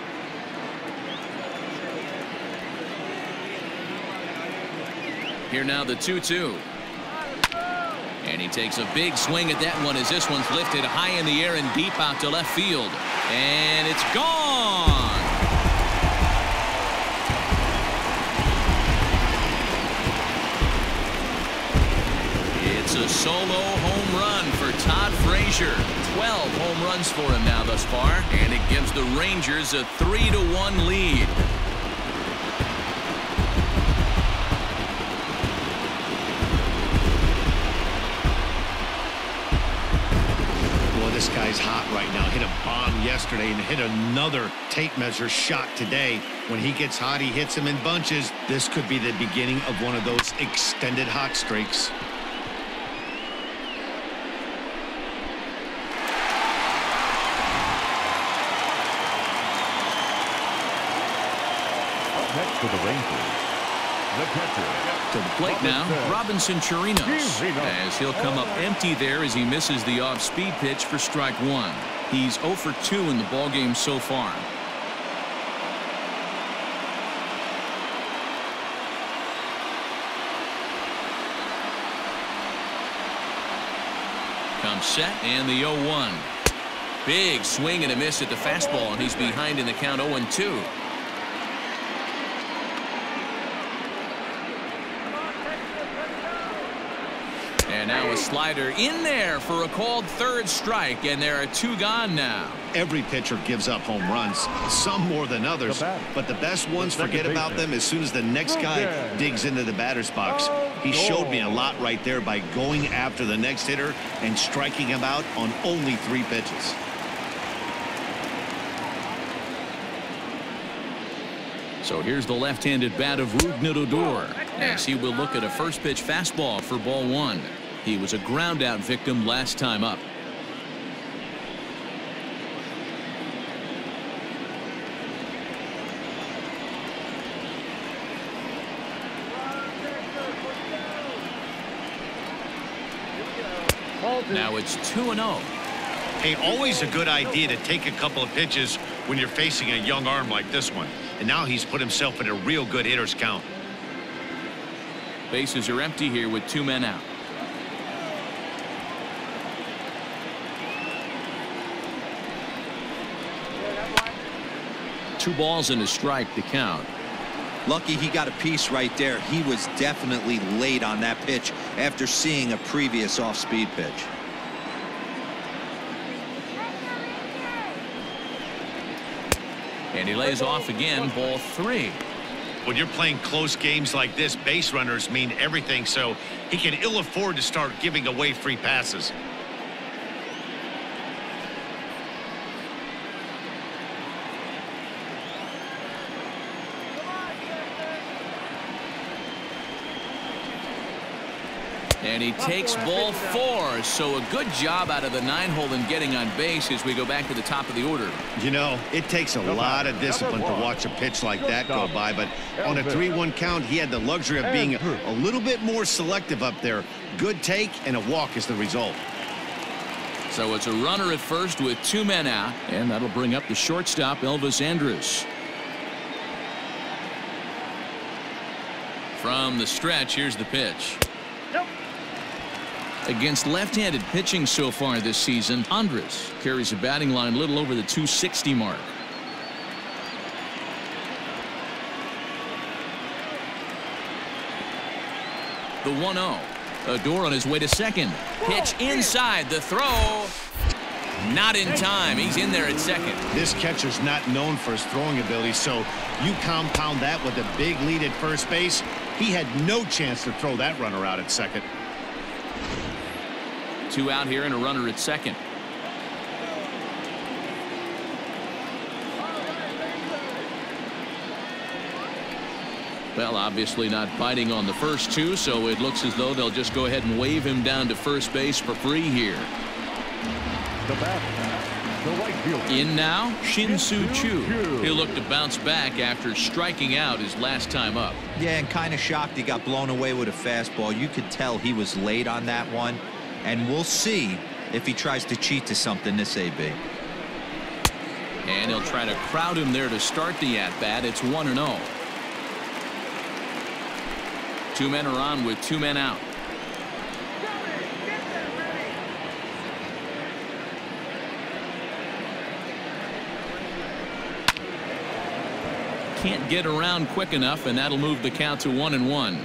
Here now the 2-2. And he takes a big swing at that one as this one's lifted high in the air and deep out to left field. And it's gone. It's a solo home run for Todd Frazier. 12 home runs for him now thus far. And it gives the Rangers a 3-1 lead. This guy's hot right now. Hit a bomb yesterday and hit another tape measure shot today. When he gets hot, he hits them in bunches. This could be the beginning of one of those extended hot streaks. Up next for the Rangers, the catcher. To the plate now, Robinson Chirinos, as he'll come up empty there as he misses the off-speed pitch for strike one. He's 0 for 2 in the ballgame so far. Comes set and the 0-1. Big swing and a miss at the fastball, and he's behind in the count 0-2. And now a slider in there for a called third strike, and there are 2 gone now. Every pitcher gives up home runs, some more than others, but the best ones forget about them as soon as the next guy digs into the batter's box. He showed me a lot right there by going after the next hitter and striking him out on only 3 pitches. So here's the left-handed bat of Rougned Odor, as he will look at a first pitch fastball for ball 1. He was a ground out victim last time up. Now it's 2-0. Hey, always a good idea to take a couple of pitches when you're facing a young arm like this one. And now he's put himself in a real good hitter's count. Bases are empty here with 2 men out. Two balls and a strike to count. Lucky he got a piece right there. He was definitely late on that pitch after seeing a previous off-speed pitch. And he lays off again, ball 3. When you're playing close games like this, base runners mean everything, so he can ill afford to start giving away free passes. And he takes ball 4, so a good job out of the 9-hole in getting on base as we go back to the top of the order. You know, it takes a lot of discipline to watch a pitch like that go by, but on a 3-1 count, he had the luxury of being a little bit more selective up there. Good take and a walk is the result. So it's a runner at first with 2 men out, and that'll bring up the shortstop, Elvis Andrus. From the stretch, here's the pitch. Against left-handed pitching so far this season, Andrus carries a batting line a little over the 260 mark. The 1-0. Odor on his way to second. Pitch inside. The throw. Not in time. He's in there at second. This catcher's not known for his throwing ability, so you compound that with a big lead at first base. He had no chance to throw that runner out at second. 2 out here and a runner at second. Well, obviously not biting on the first 2, so it looks as though they'll just go ahead and wave him down to first base for free here. The bat, The right fielder. In now, Shin-Soo Choo. Choo. He'll look to bounce back after striking out his last time up. Yeah, and kind of shocked he got blown away with a fastball. You could tell he was late on that one. And we'll see if he tries to cheat to something this AB. And he'll try to crowd him there to start the at-bat. It's 1-0. Two men are on with two men out. Can't get around quick enough, and that'll move the count to 1-1.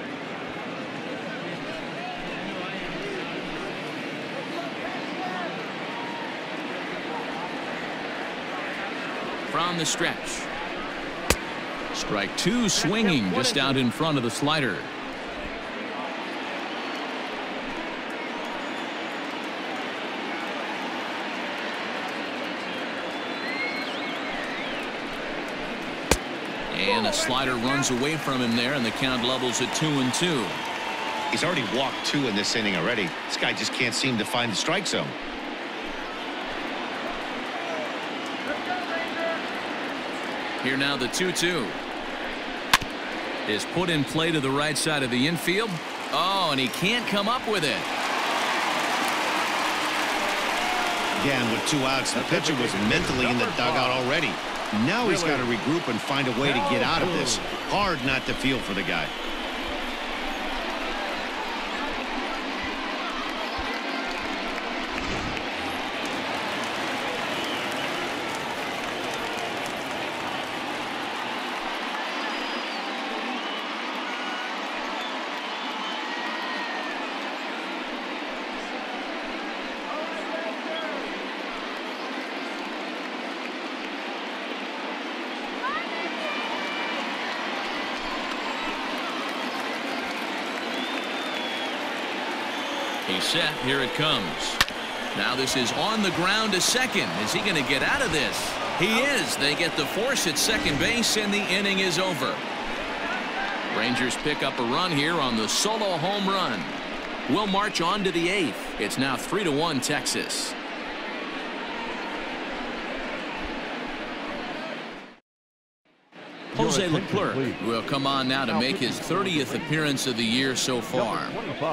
From the stretch. Strike two, swinging just out in front of the slider. And a slider runs away from him there, and the count levels at 2-2. He's already walked two in this inning already. This guy just can't seem to find the strike zone. Here now the 2-2 is put in play to the right side of the infield. Oh, and he can't come up with it. Again, with two outs, the pitcher was mentally in the dugout already. Now he's got to regroup and find a way to get out of this. Hard not to feel for the guy. He's set. Here it comes. Now this is on the ground to second. Is he going to get out of this? He is. They get the force at second base, and the inning is over. Rangers pick up a run here on the solo home run. We'll march on to the eighth. It's now 3-1 Texas. Jose Leclerc will come on now to make his 30th appearance of the year so far.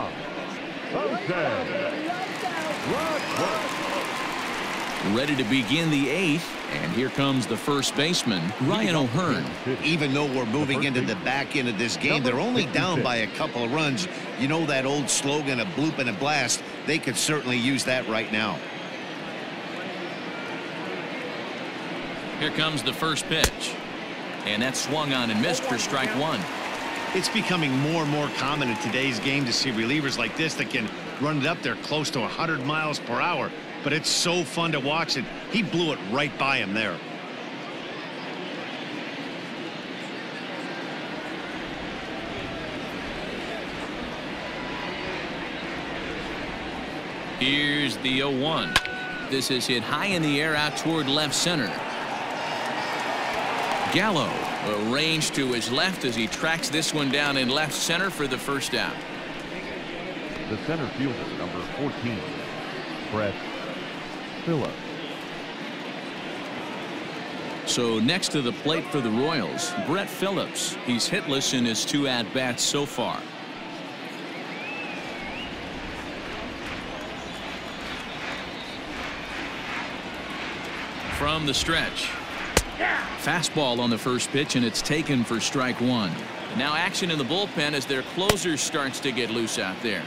Ready to begin the eighth, and here comes the first baseman, Ryan O'Hearn. Even though we're moving into the back end of this game, they're only down by a couple of runs. You know that old slogan, a bloop and a blast. They could certainly use that right now. Here comes the first pitch, and that's swung on and missed for strike one. It's becoming more and more common in today's game to see relievers like this that can run it up there close to 100 miles per hour. But it's so fun to watch it. He blew it right by him there. Here's the 0-1. This is hit high in the air out toward left center. Gallo arranged to his left as he tracks this one down in left center for the first out. The center fielder, number 14, Brett Phillips. So next to the plate for the Royals, Brett Phillips. He's hitless in his two at-bats so far. From the stretch. Fastball on the first pitch, and it's taken for strike one. And now action in the bullpen as their closer starts to get loose out there.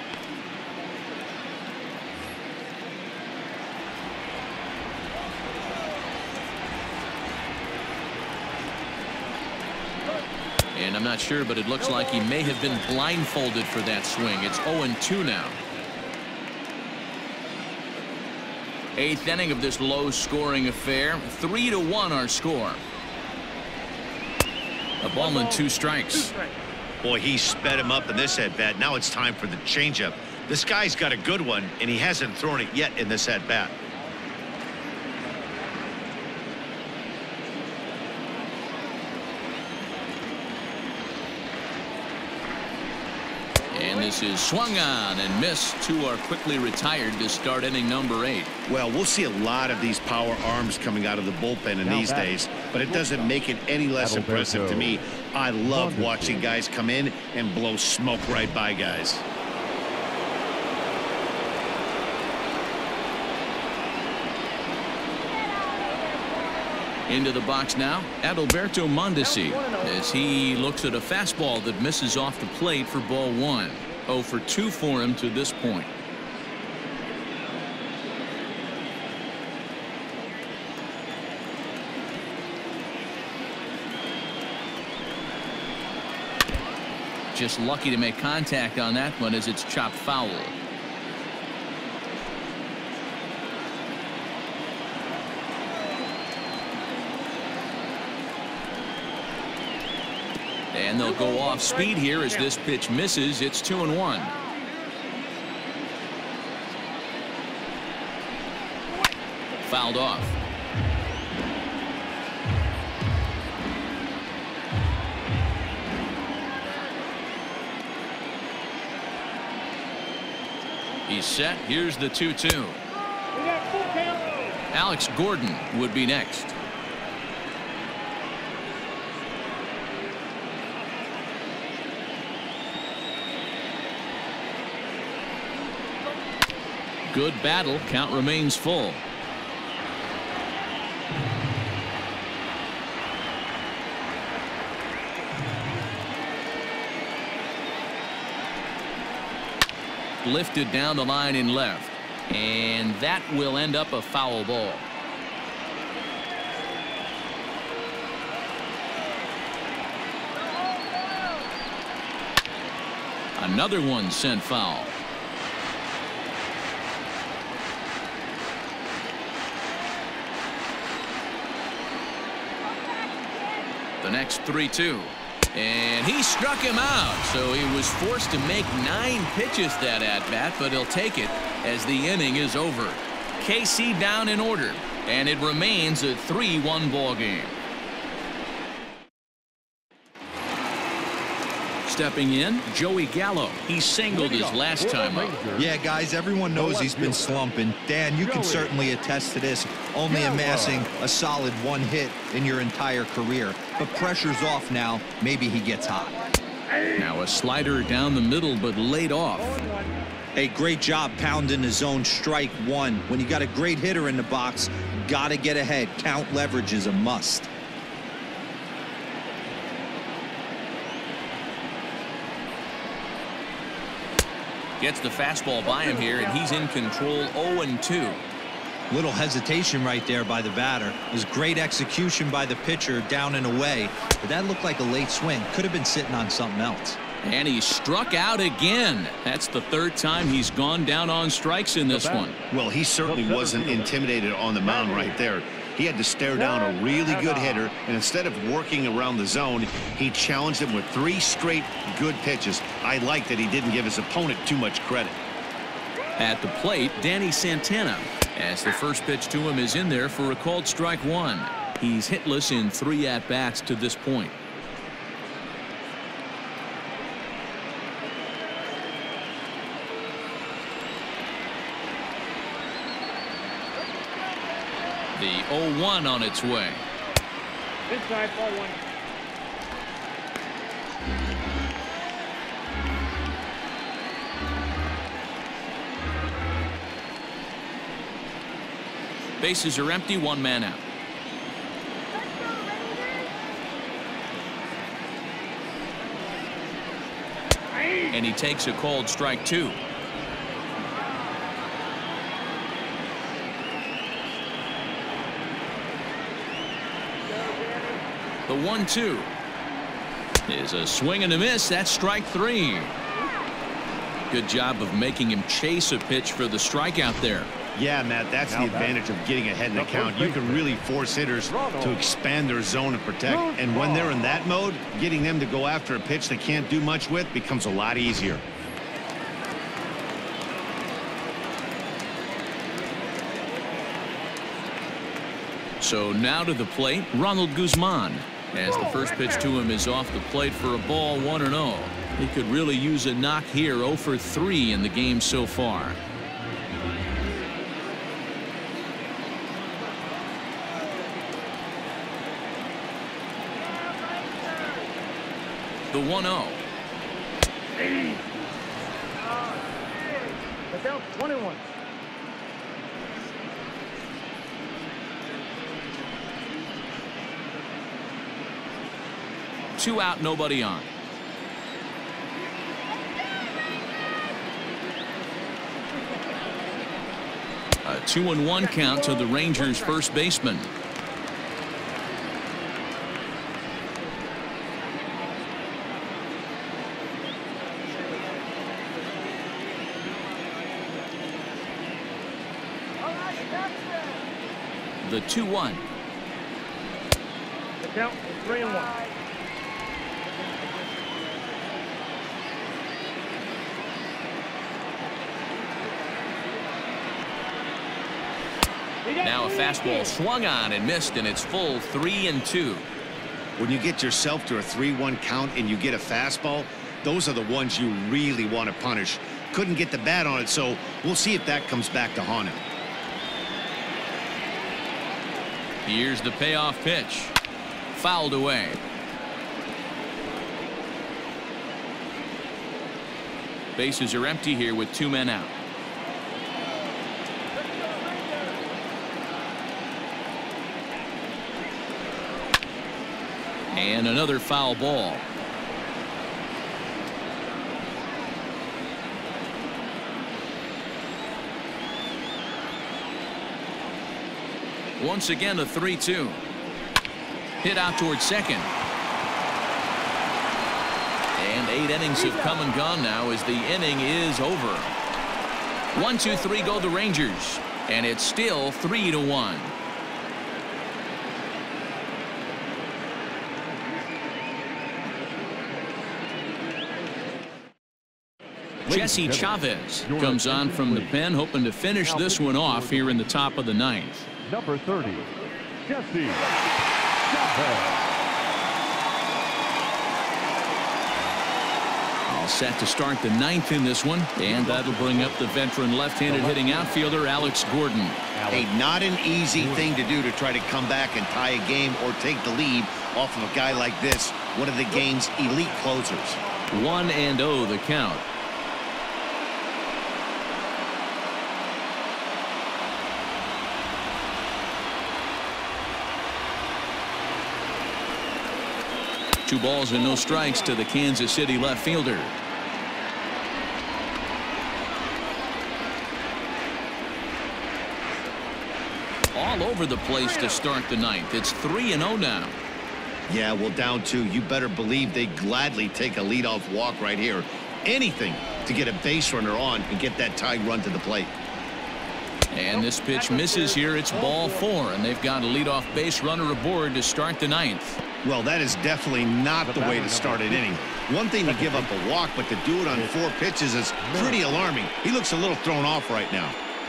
And I'm not sure, but it looks like he may have been blindfolded for that swing. It's 0-2 now. Eighth inning of this low-scoring affair. 3-1 our score. A ball and two strikes. Boy, he sped him up in this at-bat. Now it's time for the changeup. This guy's got a good one, and he hasn't thrown it yet in this at-bat. And this is swung on and missed. Two are quickly retired to start inning number 8. Well, we'll see a lot of these power arms coming out of the bullpen in these days, but it doesn't make it any less impressive to me. I love watching guys come in and blow smoke right by guys. Into the box now, Adalberto Mondesi, as he looks at a fastball that misses off the plate for ball 1. 0 for 2 for him to this point. Just lucky to make contact on that one as it's chopped foul. And they'll go off speed here as this pitch misses. It's 2-1. Fouled off. He's set. Here's the 2-2. Alex Gordon would be next. Good battle. Count remains full. Lifted down the line in left, and that will end up a foul ball. Another one sent foul. The next 3-2. And he struck him out, so he was forced to make 9 pitches that at-bat, but he'll take it as the inning is over. KC down in order, and it remains a 3-1 ball game. Stepping in, Joey Gallo. He singled his last time up. Yeah, guys, everyone knows he's been slumping. Dan, you can certainly attest to this, only amassing a solid 1 hit in your entire career. But pressure's off now. Maybe he gets hot. Now a slider down the middle, but laid off. Hey, great job pounding the zone. Strike 1. When you got a great hitter in the box, gotta get ahead. Count leverage is a must. Gets the fastball by him here, and he's in control. 0-2. Little hesitation right there by the batter. It was great execution by the pitcher down and away, but that looked like a late swing. Could have been sitting on something else. And he struck out again. That's the 3rd time he's gone down on strikes in this one. Well, he certainly wasn't intimidated on the mound right there. He had to stare down a really good hitter, and instead of working around the zone, he challenged him with 3 straight good pitches. I like that he didn't give his opponent too much credit. At the plate, Danny Santana, as the first pitch to him is in there for a called strike 1. He's hitless in 3 at-bats to this point. The 0-1 on its way. Inside, ball 1. Bases are empty, 1 man out. And he takes a called strike 2. The 1-2 is a swing and a miss. That's strike 3. Good job of making him chase a pitch for the strikeout there. Yeah, Matt, that's the advantage of getting ahead in the count. You can really force hitters to expand their zone and protect. And when they're in that mode, getting them to go after a pitch they can't do much with becomes a lot easier. So now to the plate, Ronald Guzman, as the first pitch to him is off the plate for a ball. 1-0. He could really use a knock here. 0 for 3 in the game so far. The 1-0. Down 21. Two out, nobody on. A 2-1 count to the Rangers' first baseman. The 2-1. The count is 3-1. Now a fastball swung on and missed, and it's full 3-2. When you get yourself to a 3-1 count and you get a fastball, those are the ones you really want to punish. Couldn't get the bat on it, so we'll see if that comes back to haunt him. Here's the payoff pitch. Fouled away. Bases are empty here with 2 men out. And another foul ball. Once again a 3-2. Hit out towards second. And 8 innings have come and gone now as the inning is over. 1, 2, 3 go the Rangers. And it's still 3-1. Jesse Chavez comes on from the pen, hoping to finish this one off here in the top of the 9th. Number 30, Jesse Chavez. All set to start the 9th in this one, and that'll bring up the veteran left-handed hitting outfielder Alex Gordon. Hey, not an easy thing to do to try to come back and tie a game or take the lead off of a guy like this, one of the game's elite closers. 1-0 the count. Two balls and no strikes to the Kansas City left fielder. All over the place to start the 9th. It's 3-0 now. Yeah, well, down 2. You better believe they gladly take a leadoff walk right here. Anything to get a base runner on and get that tying run to the plate. And this pitch misses here. It's ball 4, and they've got a leadoff base runner aboard to start the 9th. Well, that is definitely not the way to start an inning. One thing to give up a walk, but to do it on 4 pitches is pretty alarming. He looks a little thrown off right now.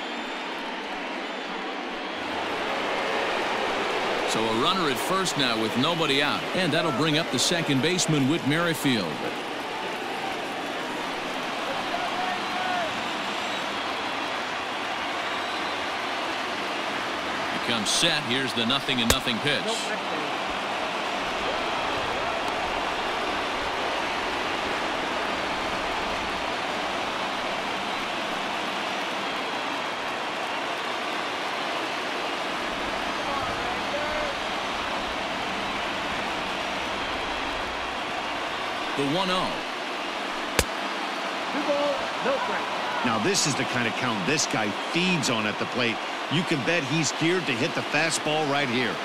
So a runner at first now with nobody out, and that'll bring up the second baseman, Whit Merrifield. He comes set. Here's the 0-0 pitch. The 1-0. 2 balls, no strikes. Now this is the kind of count this guy feeds on at the plate. You can bet he's geared to hit the fastball right here.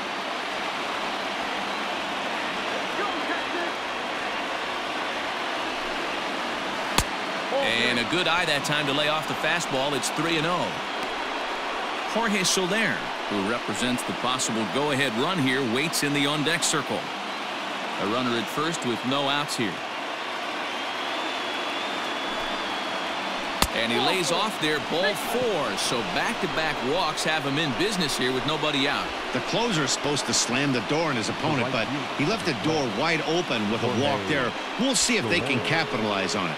And a good eye that time to lay off the fastball. It's 3-0. Jorge Soler, who represents the possible go-ahead run here, waits in the on-deck circle. A runner at first with no outs here. And he lays off there, ball 4. So back-to-back walks have him in business here with nobody out. The closer is supposed to slam the door on his opponent, but he left the door wide open with a walk there. We'll see if they can capitalize on it.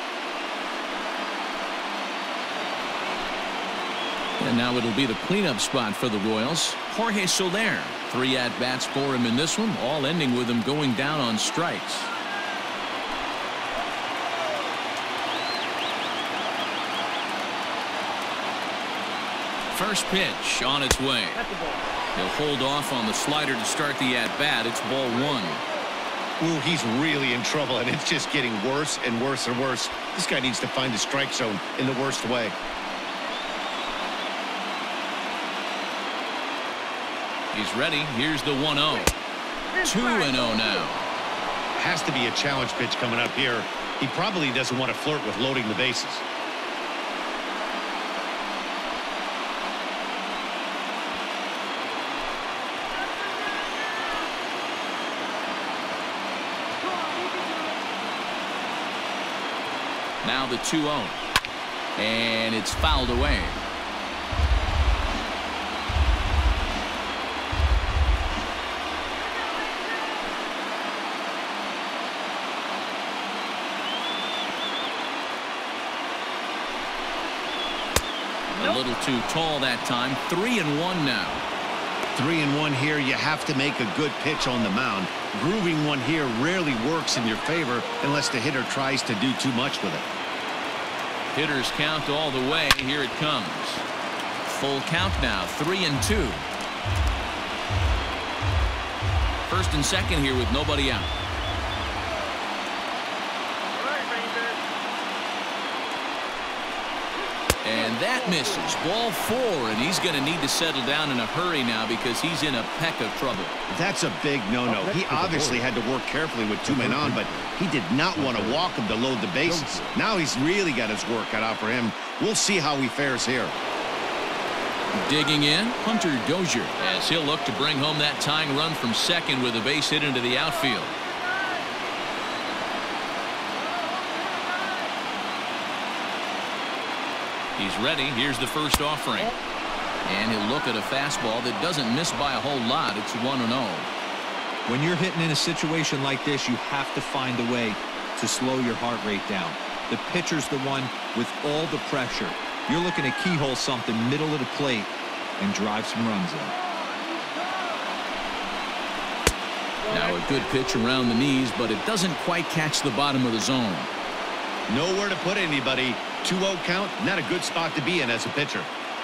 And now it'll be the cleanup spot for the Royals. Jorge Soler. 3 at-bats for him in this one, all ending with him going down on strikes. First pitch on its way. He'll hold off on the slider to start the at-bat. It's ball 1. Ooh, he's really in trouble, and it's just getting worse and worse and worse. This guy needs to find the strike zone in the worst way. He's ready. Here's the 1-0. 2-0 now. Has to be a challenge pitch coming up here. He probably doesn't want to flirt with loading the bases. Now the 2-0. And it's fouled away. A little too tall that time. 3-1 now. 3-1 here. You have to make a good pitch on the mound. Grooving one here rarely works in your favor unless the hitter tries to do too much with it. Hitters count all the way. Here it comes. Full count now. 3-2. First and second here with nobody out. And that misses. Ball 4, and he's going to need to settle down in a hurry now because he's in a peck of trouble. That's a big no-no. He obviously had to work carefully with 2 men on, but he did not want to walk him to load the bases. Now he's really got his work cut out for him. We'll see how he fares here. Digging in, Hunter Dozier, as he'll look to bring home that tying run from second with a base hit into the outfield. He's ready. Here's the first offering. And he'll look at a fastball that doesn't miss by a whole lot. It's 1-0. When you're hitting in a situation like this, you have to find a way to slow your heart rate down. The pitcher's the one with all the pressure. You're looking to keyhole something middle of the plate and drive some runs in. Now a good pitch around the knees, but it doesn't quite catch the bottom of the zone. Nowhere to put anybody. 2-0 count, not a good spot to be in as a pitcher.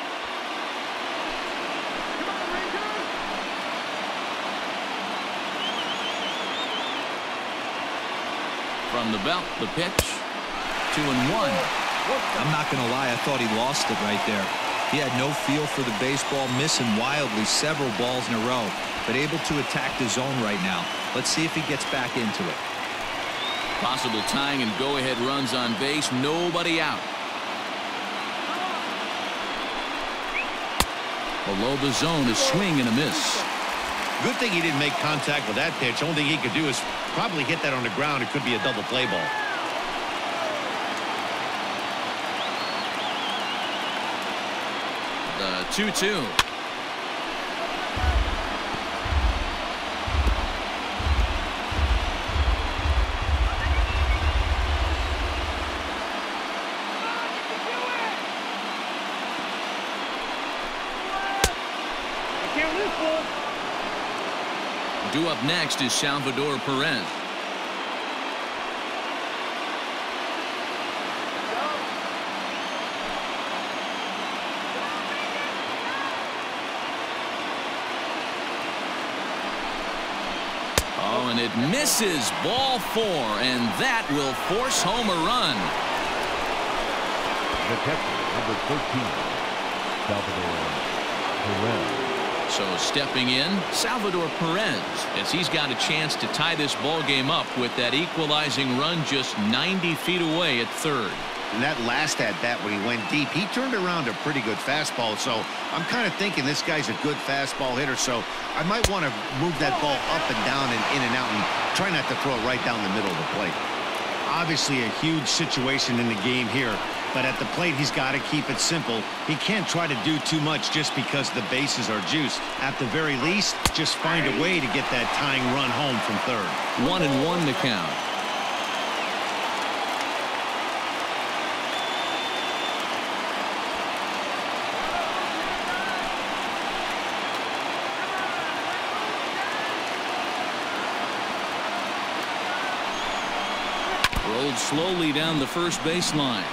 From the belt, the pitch. 2-1. I'm not going to lie, I thought he lost it right there. He had no feel for the baseball, missing wildly several balls in a row, but able to attack the zone right now. Let's see if he gets back into it. Possible tying and go-ahead runs on base. Nobody out. Below the zone, a swing and a miss. Good thing he didn't make contact with that pitch. Only thing he could do is probably hit that on the ground. It could be a double play ball. The 2-2. Due up next is Salvador Perez. Oh, and it misses. Ball 4, and that will force home a run. The catcher, number 13, Salvador Perez. So stepping in, Salvador Perez, as he's got a chance to tie this ball game up with that equalizing run just 90 feet away at third. And that last at-bat when he went deep, he turned around a pretty good fastball. So I'm kind of thinking this guy's a good fastball hitter. So I might want to move that ball up and down and in and out and try not to throw it right down the middle of the plate. Obviously a huge situation in the game here. but at the plate, he's got to keep it simple. He can't try to do too much just because the bases are juiced. At the very least, just find a way to get that tying run home from third. 1-1 to count. Rolled slowly down the first baseline.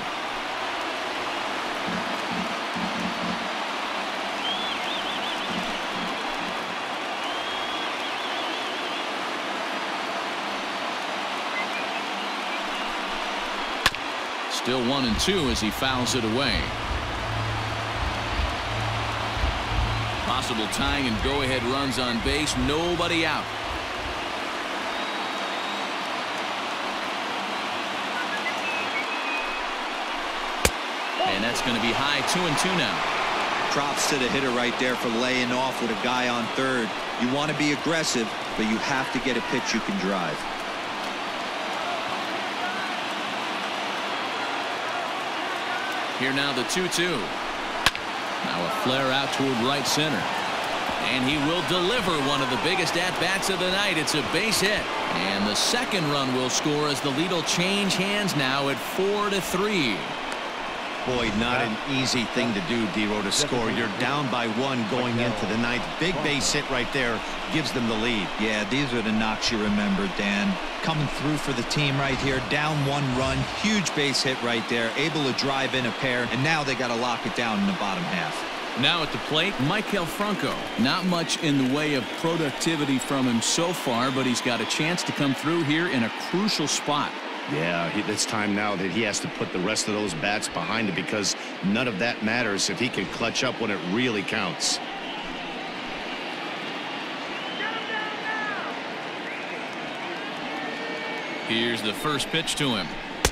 Still 1-2 as he fouls it away. Possible tying and go-ahead runs on base. Nobody out. And that's going to be high. 2-2 now. Props to the hitter right there for laying off with a guy on third. You want to be aggressive, but you have to get a pitch you can drive. Here now the 2-2. Now a flare out toward right center. And he will deliver one of the biggest at-bats of the night. It's a base hit. And the second run will score as the lead will change hands now at 4-3. Boy, not an easy thing to do, Dero, to score. You're down by 1 going into the ninth. Big base hit right there gives them the lead. Yeah, these are the knocks you remember, Dan. Coming through for the team right here. Down 1 run. Huge base hit right there. Able to drive in a pair. And now they got to lock it down in the bottom half. Now at the plate, Maikel Franco. Not much in the way of productivity from him so far, but he's got a chance to come through here in a crucial spot. Yeah, it's time now that he has to put the rest of those bats behind it, because none of that matters if he can clutch up when it really counts. Here's the first pitch to him.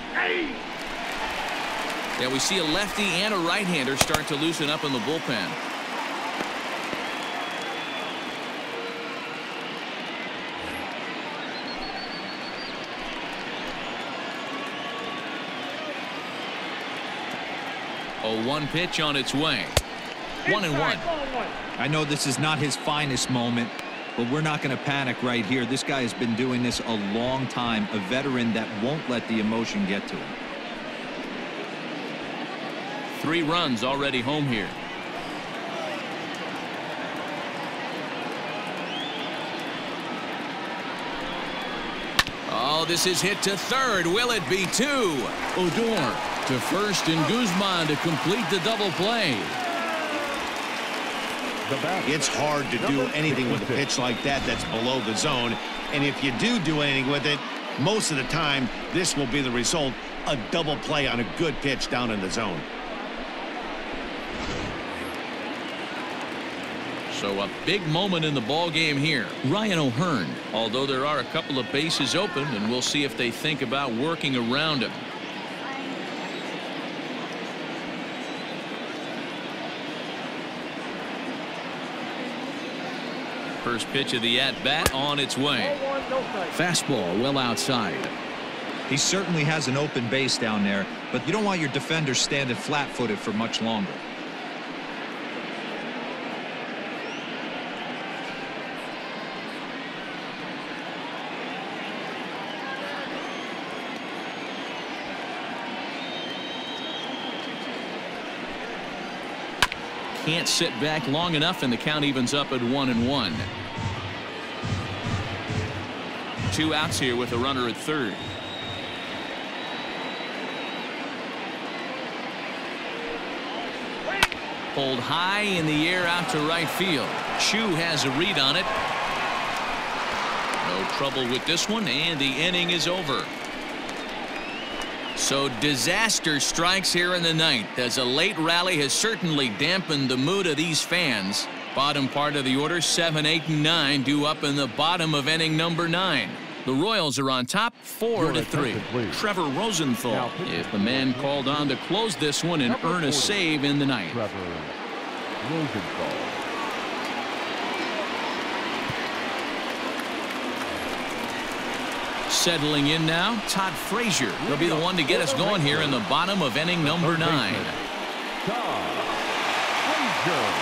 Yeah, we see a lefty and a right-hander start to loosen up in the bullpen. A 1 pitch on its way. 1-1. I know this is not his finest moment, but we're not going to panic right here. This guy has been doing this a long time, a veteran that won't let the emotion get to him. 3 runs already home here. Oh, this is hit to third. Will it be 2? Odor to first, and Guzman to complete the double play. It's hard to do anything with a pitch like that that's below the zone. And if you do anything with it, most of the time, this will be the result. A double play on a good pitch down in the zone. So a big moment in the ball game here. Ryan O'Hearn, although there are a couple of bases open, and we'll see if they think about working around him. First pitch of the at-bat on its way. Fastball well outside. He certainly has an open base down there, but you don't want your defender standing flat-footed for much longer. Can't sit back long enough, and the count evens up at 1-1. 2 outs here with a runner at third. Pulled high in the air out to right field. Chu has a read on it. No trouble with this one, and the inning is over. So disaster strikes here in the ninth, as a late rally has certainly dampened the mood of these fans. Bottom part of the order, 7, 8, and 9 due up in the bottom of inning number 9. The Royals are on top 4-3. Trevor Rosenthal is the man called on to close this one and earn a save in the ninth. Trevor Rosenthal. Settling in now, Todd Frazier. He'll be the one to get us going here in the bottom of inning number 9. Todd Frazier.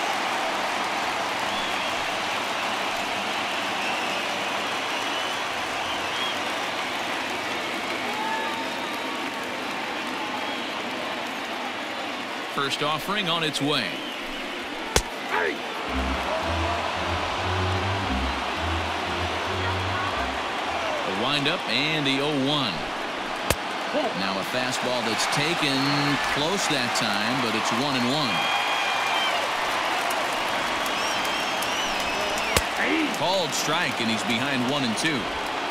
First offering on its way. The windup and the 0-1. Now a fastball that's taken close that time, but it's 1-1. Called strike, and he's behind 1-2.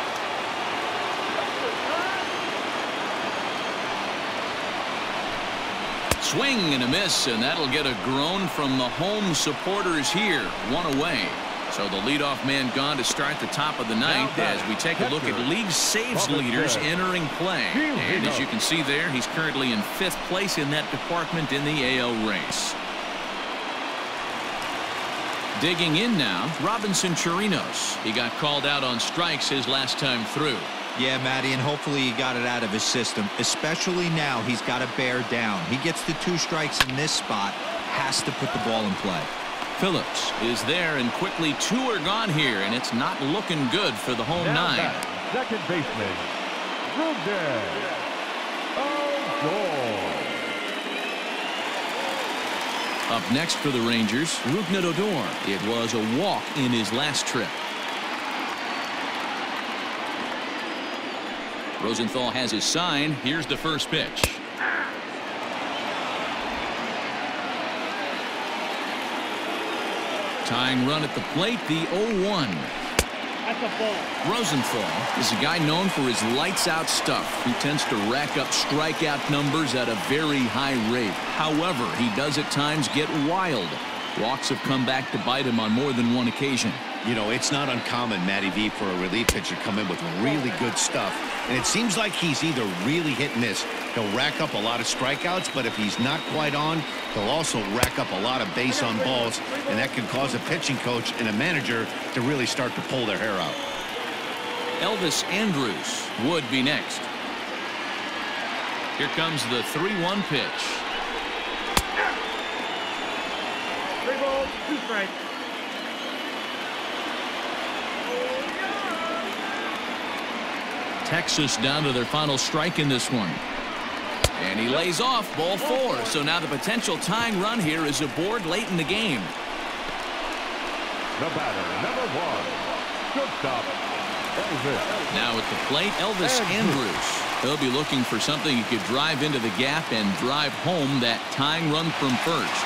Swing and a miss, and that'll get a groan from the home supporters here. 1 away. So the leadoff man gone to start the top of the 9th as we take a look at league saves leaders entering play. And as you can see there, he's currently in 5th place in that department in the AL race. Digging in now, Robinson Chirinos. He got called out on strikes his last time through. Yeah, Matty, and hopefully he got it out of his system, especially now he's got to bear down. He gets the 2 strikes in this spot, has to put the ball in play. Phillips is there, and quickly 2 are gone here, and it's not looking good for the home 9. Second baseman, Rougned Odor. Up next for the Rangers, Rougned Odor. It was a walk in his last trip. Rosenthal has his sign. Here's the first pitch. Tying run at the plate, the 0-1. Rosenthal is a guy known for his lights-out stuff. He tends to rack up strikeout numbers at a very high rate. However, he does at times get wild. Walks have come back to bite him on more than one occasion. You know, it's not uncommon, Matty V, for a relief pitcher to come in with really good stuff. And it seems like he's either really hit and miss. He'll rack up a lot of strikeouts, but if he's not quite on, he'll also rack up a lot of base on balls, and that can cause a pitching coach and a manager to really start to pull their hair out. Elvis Andrus would be next. Here comes the 3-1 pitch. 3 balls, 2 strikes. Texas down to their final strike in this one. And he lays off ball 4. So now the potential tying run here is aboard late in the game. The batter, number 1, shortstop, Elvis. Now at the plate, Elvis Andrus. He'll be looking for something he could drive into the gap and drive home that tying run from first.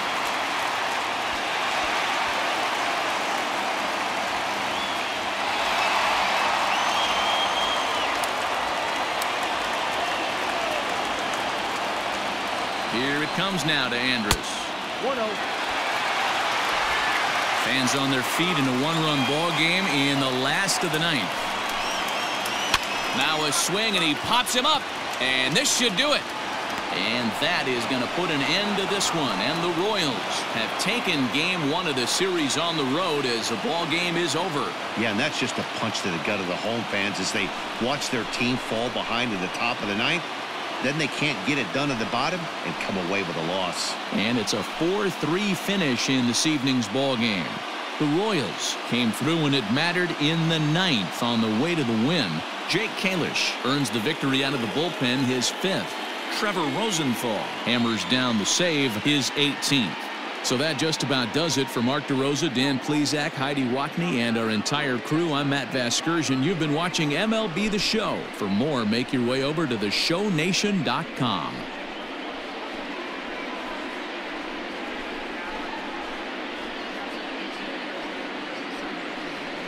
Here it comes now to Andrus. 1-0. Fans on their feet in a 1-run ball game in the last of the 9th. Now a swing, and he pops him up, and this should do it. And that is going to put an end to this one. And the Royals have taken game 1 of the series on the road as the ball game is over. Yeah, and that's just a punch to the gut of the home fans as they watch their team fall behind at the top of the 9th. Then they can't get it done at the bottom and come away with a loss. And it's a 4-3 finish in this evening's ball game. The Royals came through when it mattered in the 9th on the way to the win. Jake Kalish earns the victory out of the bullpen, his 5th. Trevor Rosenthal hammers down the save, his 18th. So that just about does it for Mark DeRosa, Dan Plesac, Heidi Watney, and our entire crew. I'm Matt Vasgersian. You've been watching MLB The Show. For more, make your way over to theshownation.com.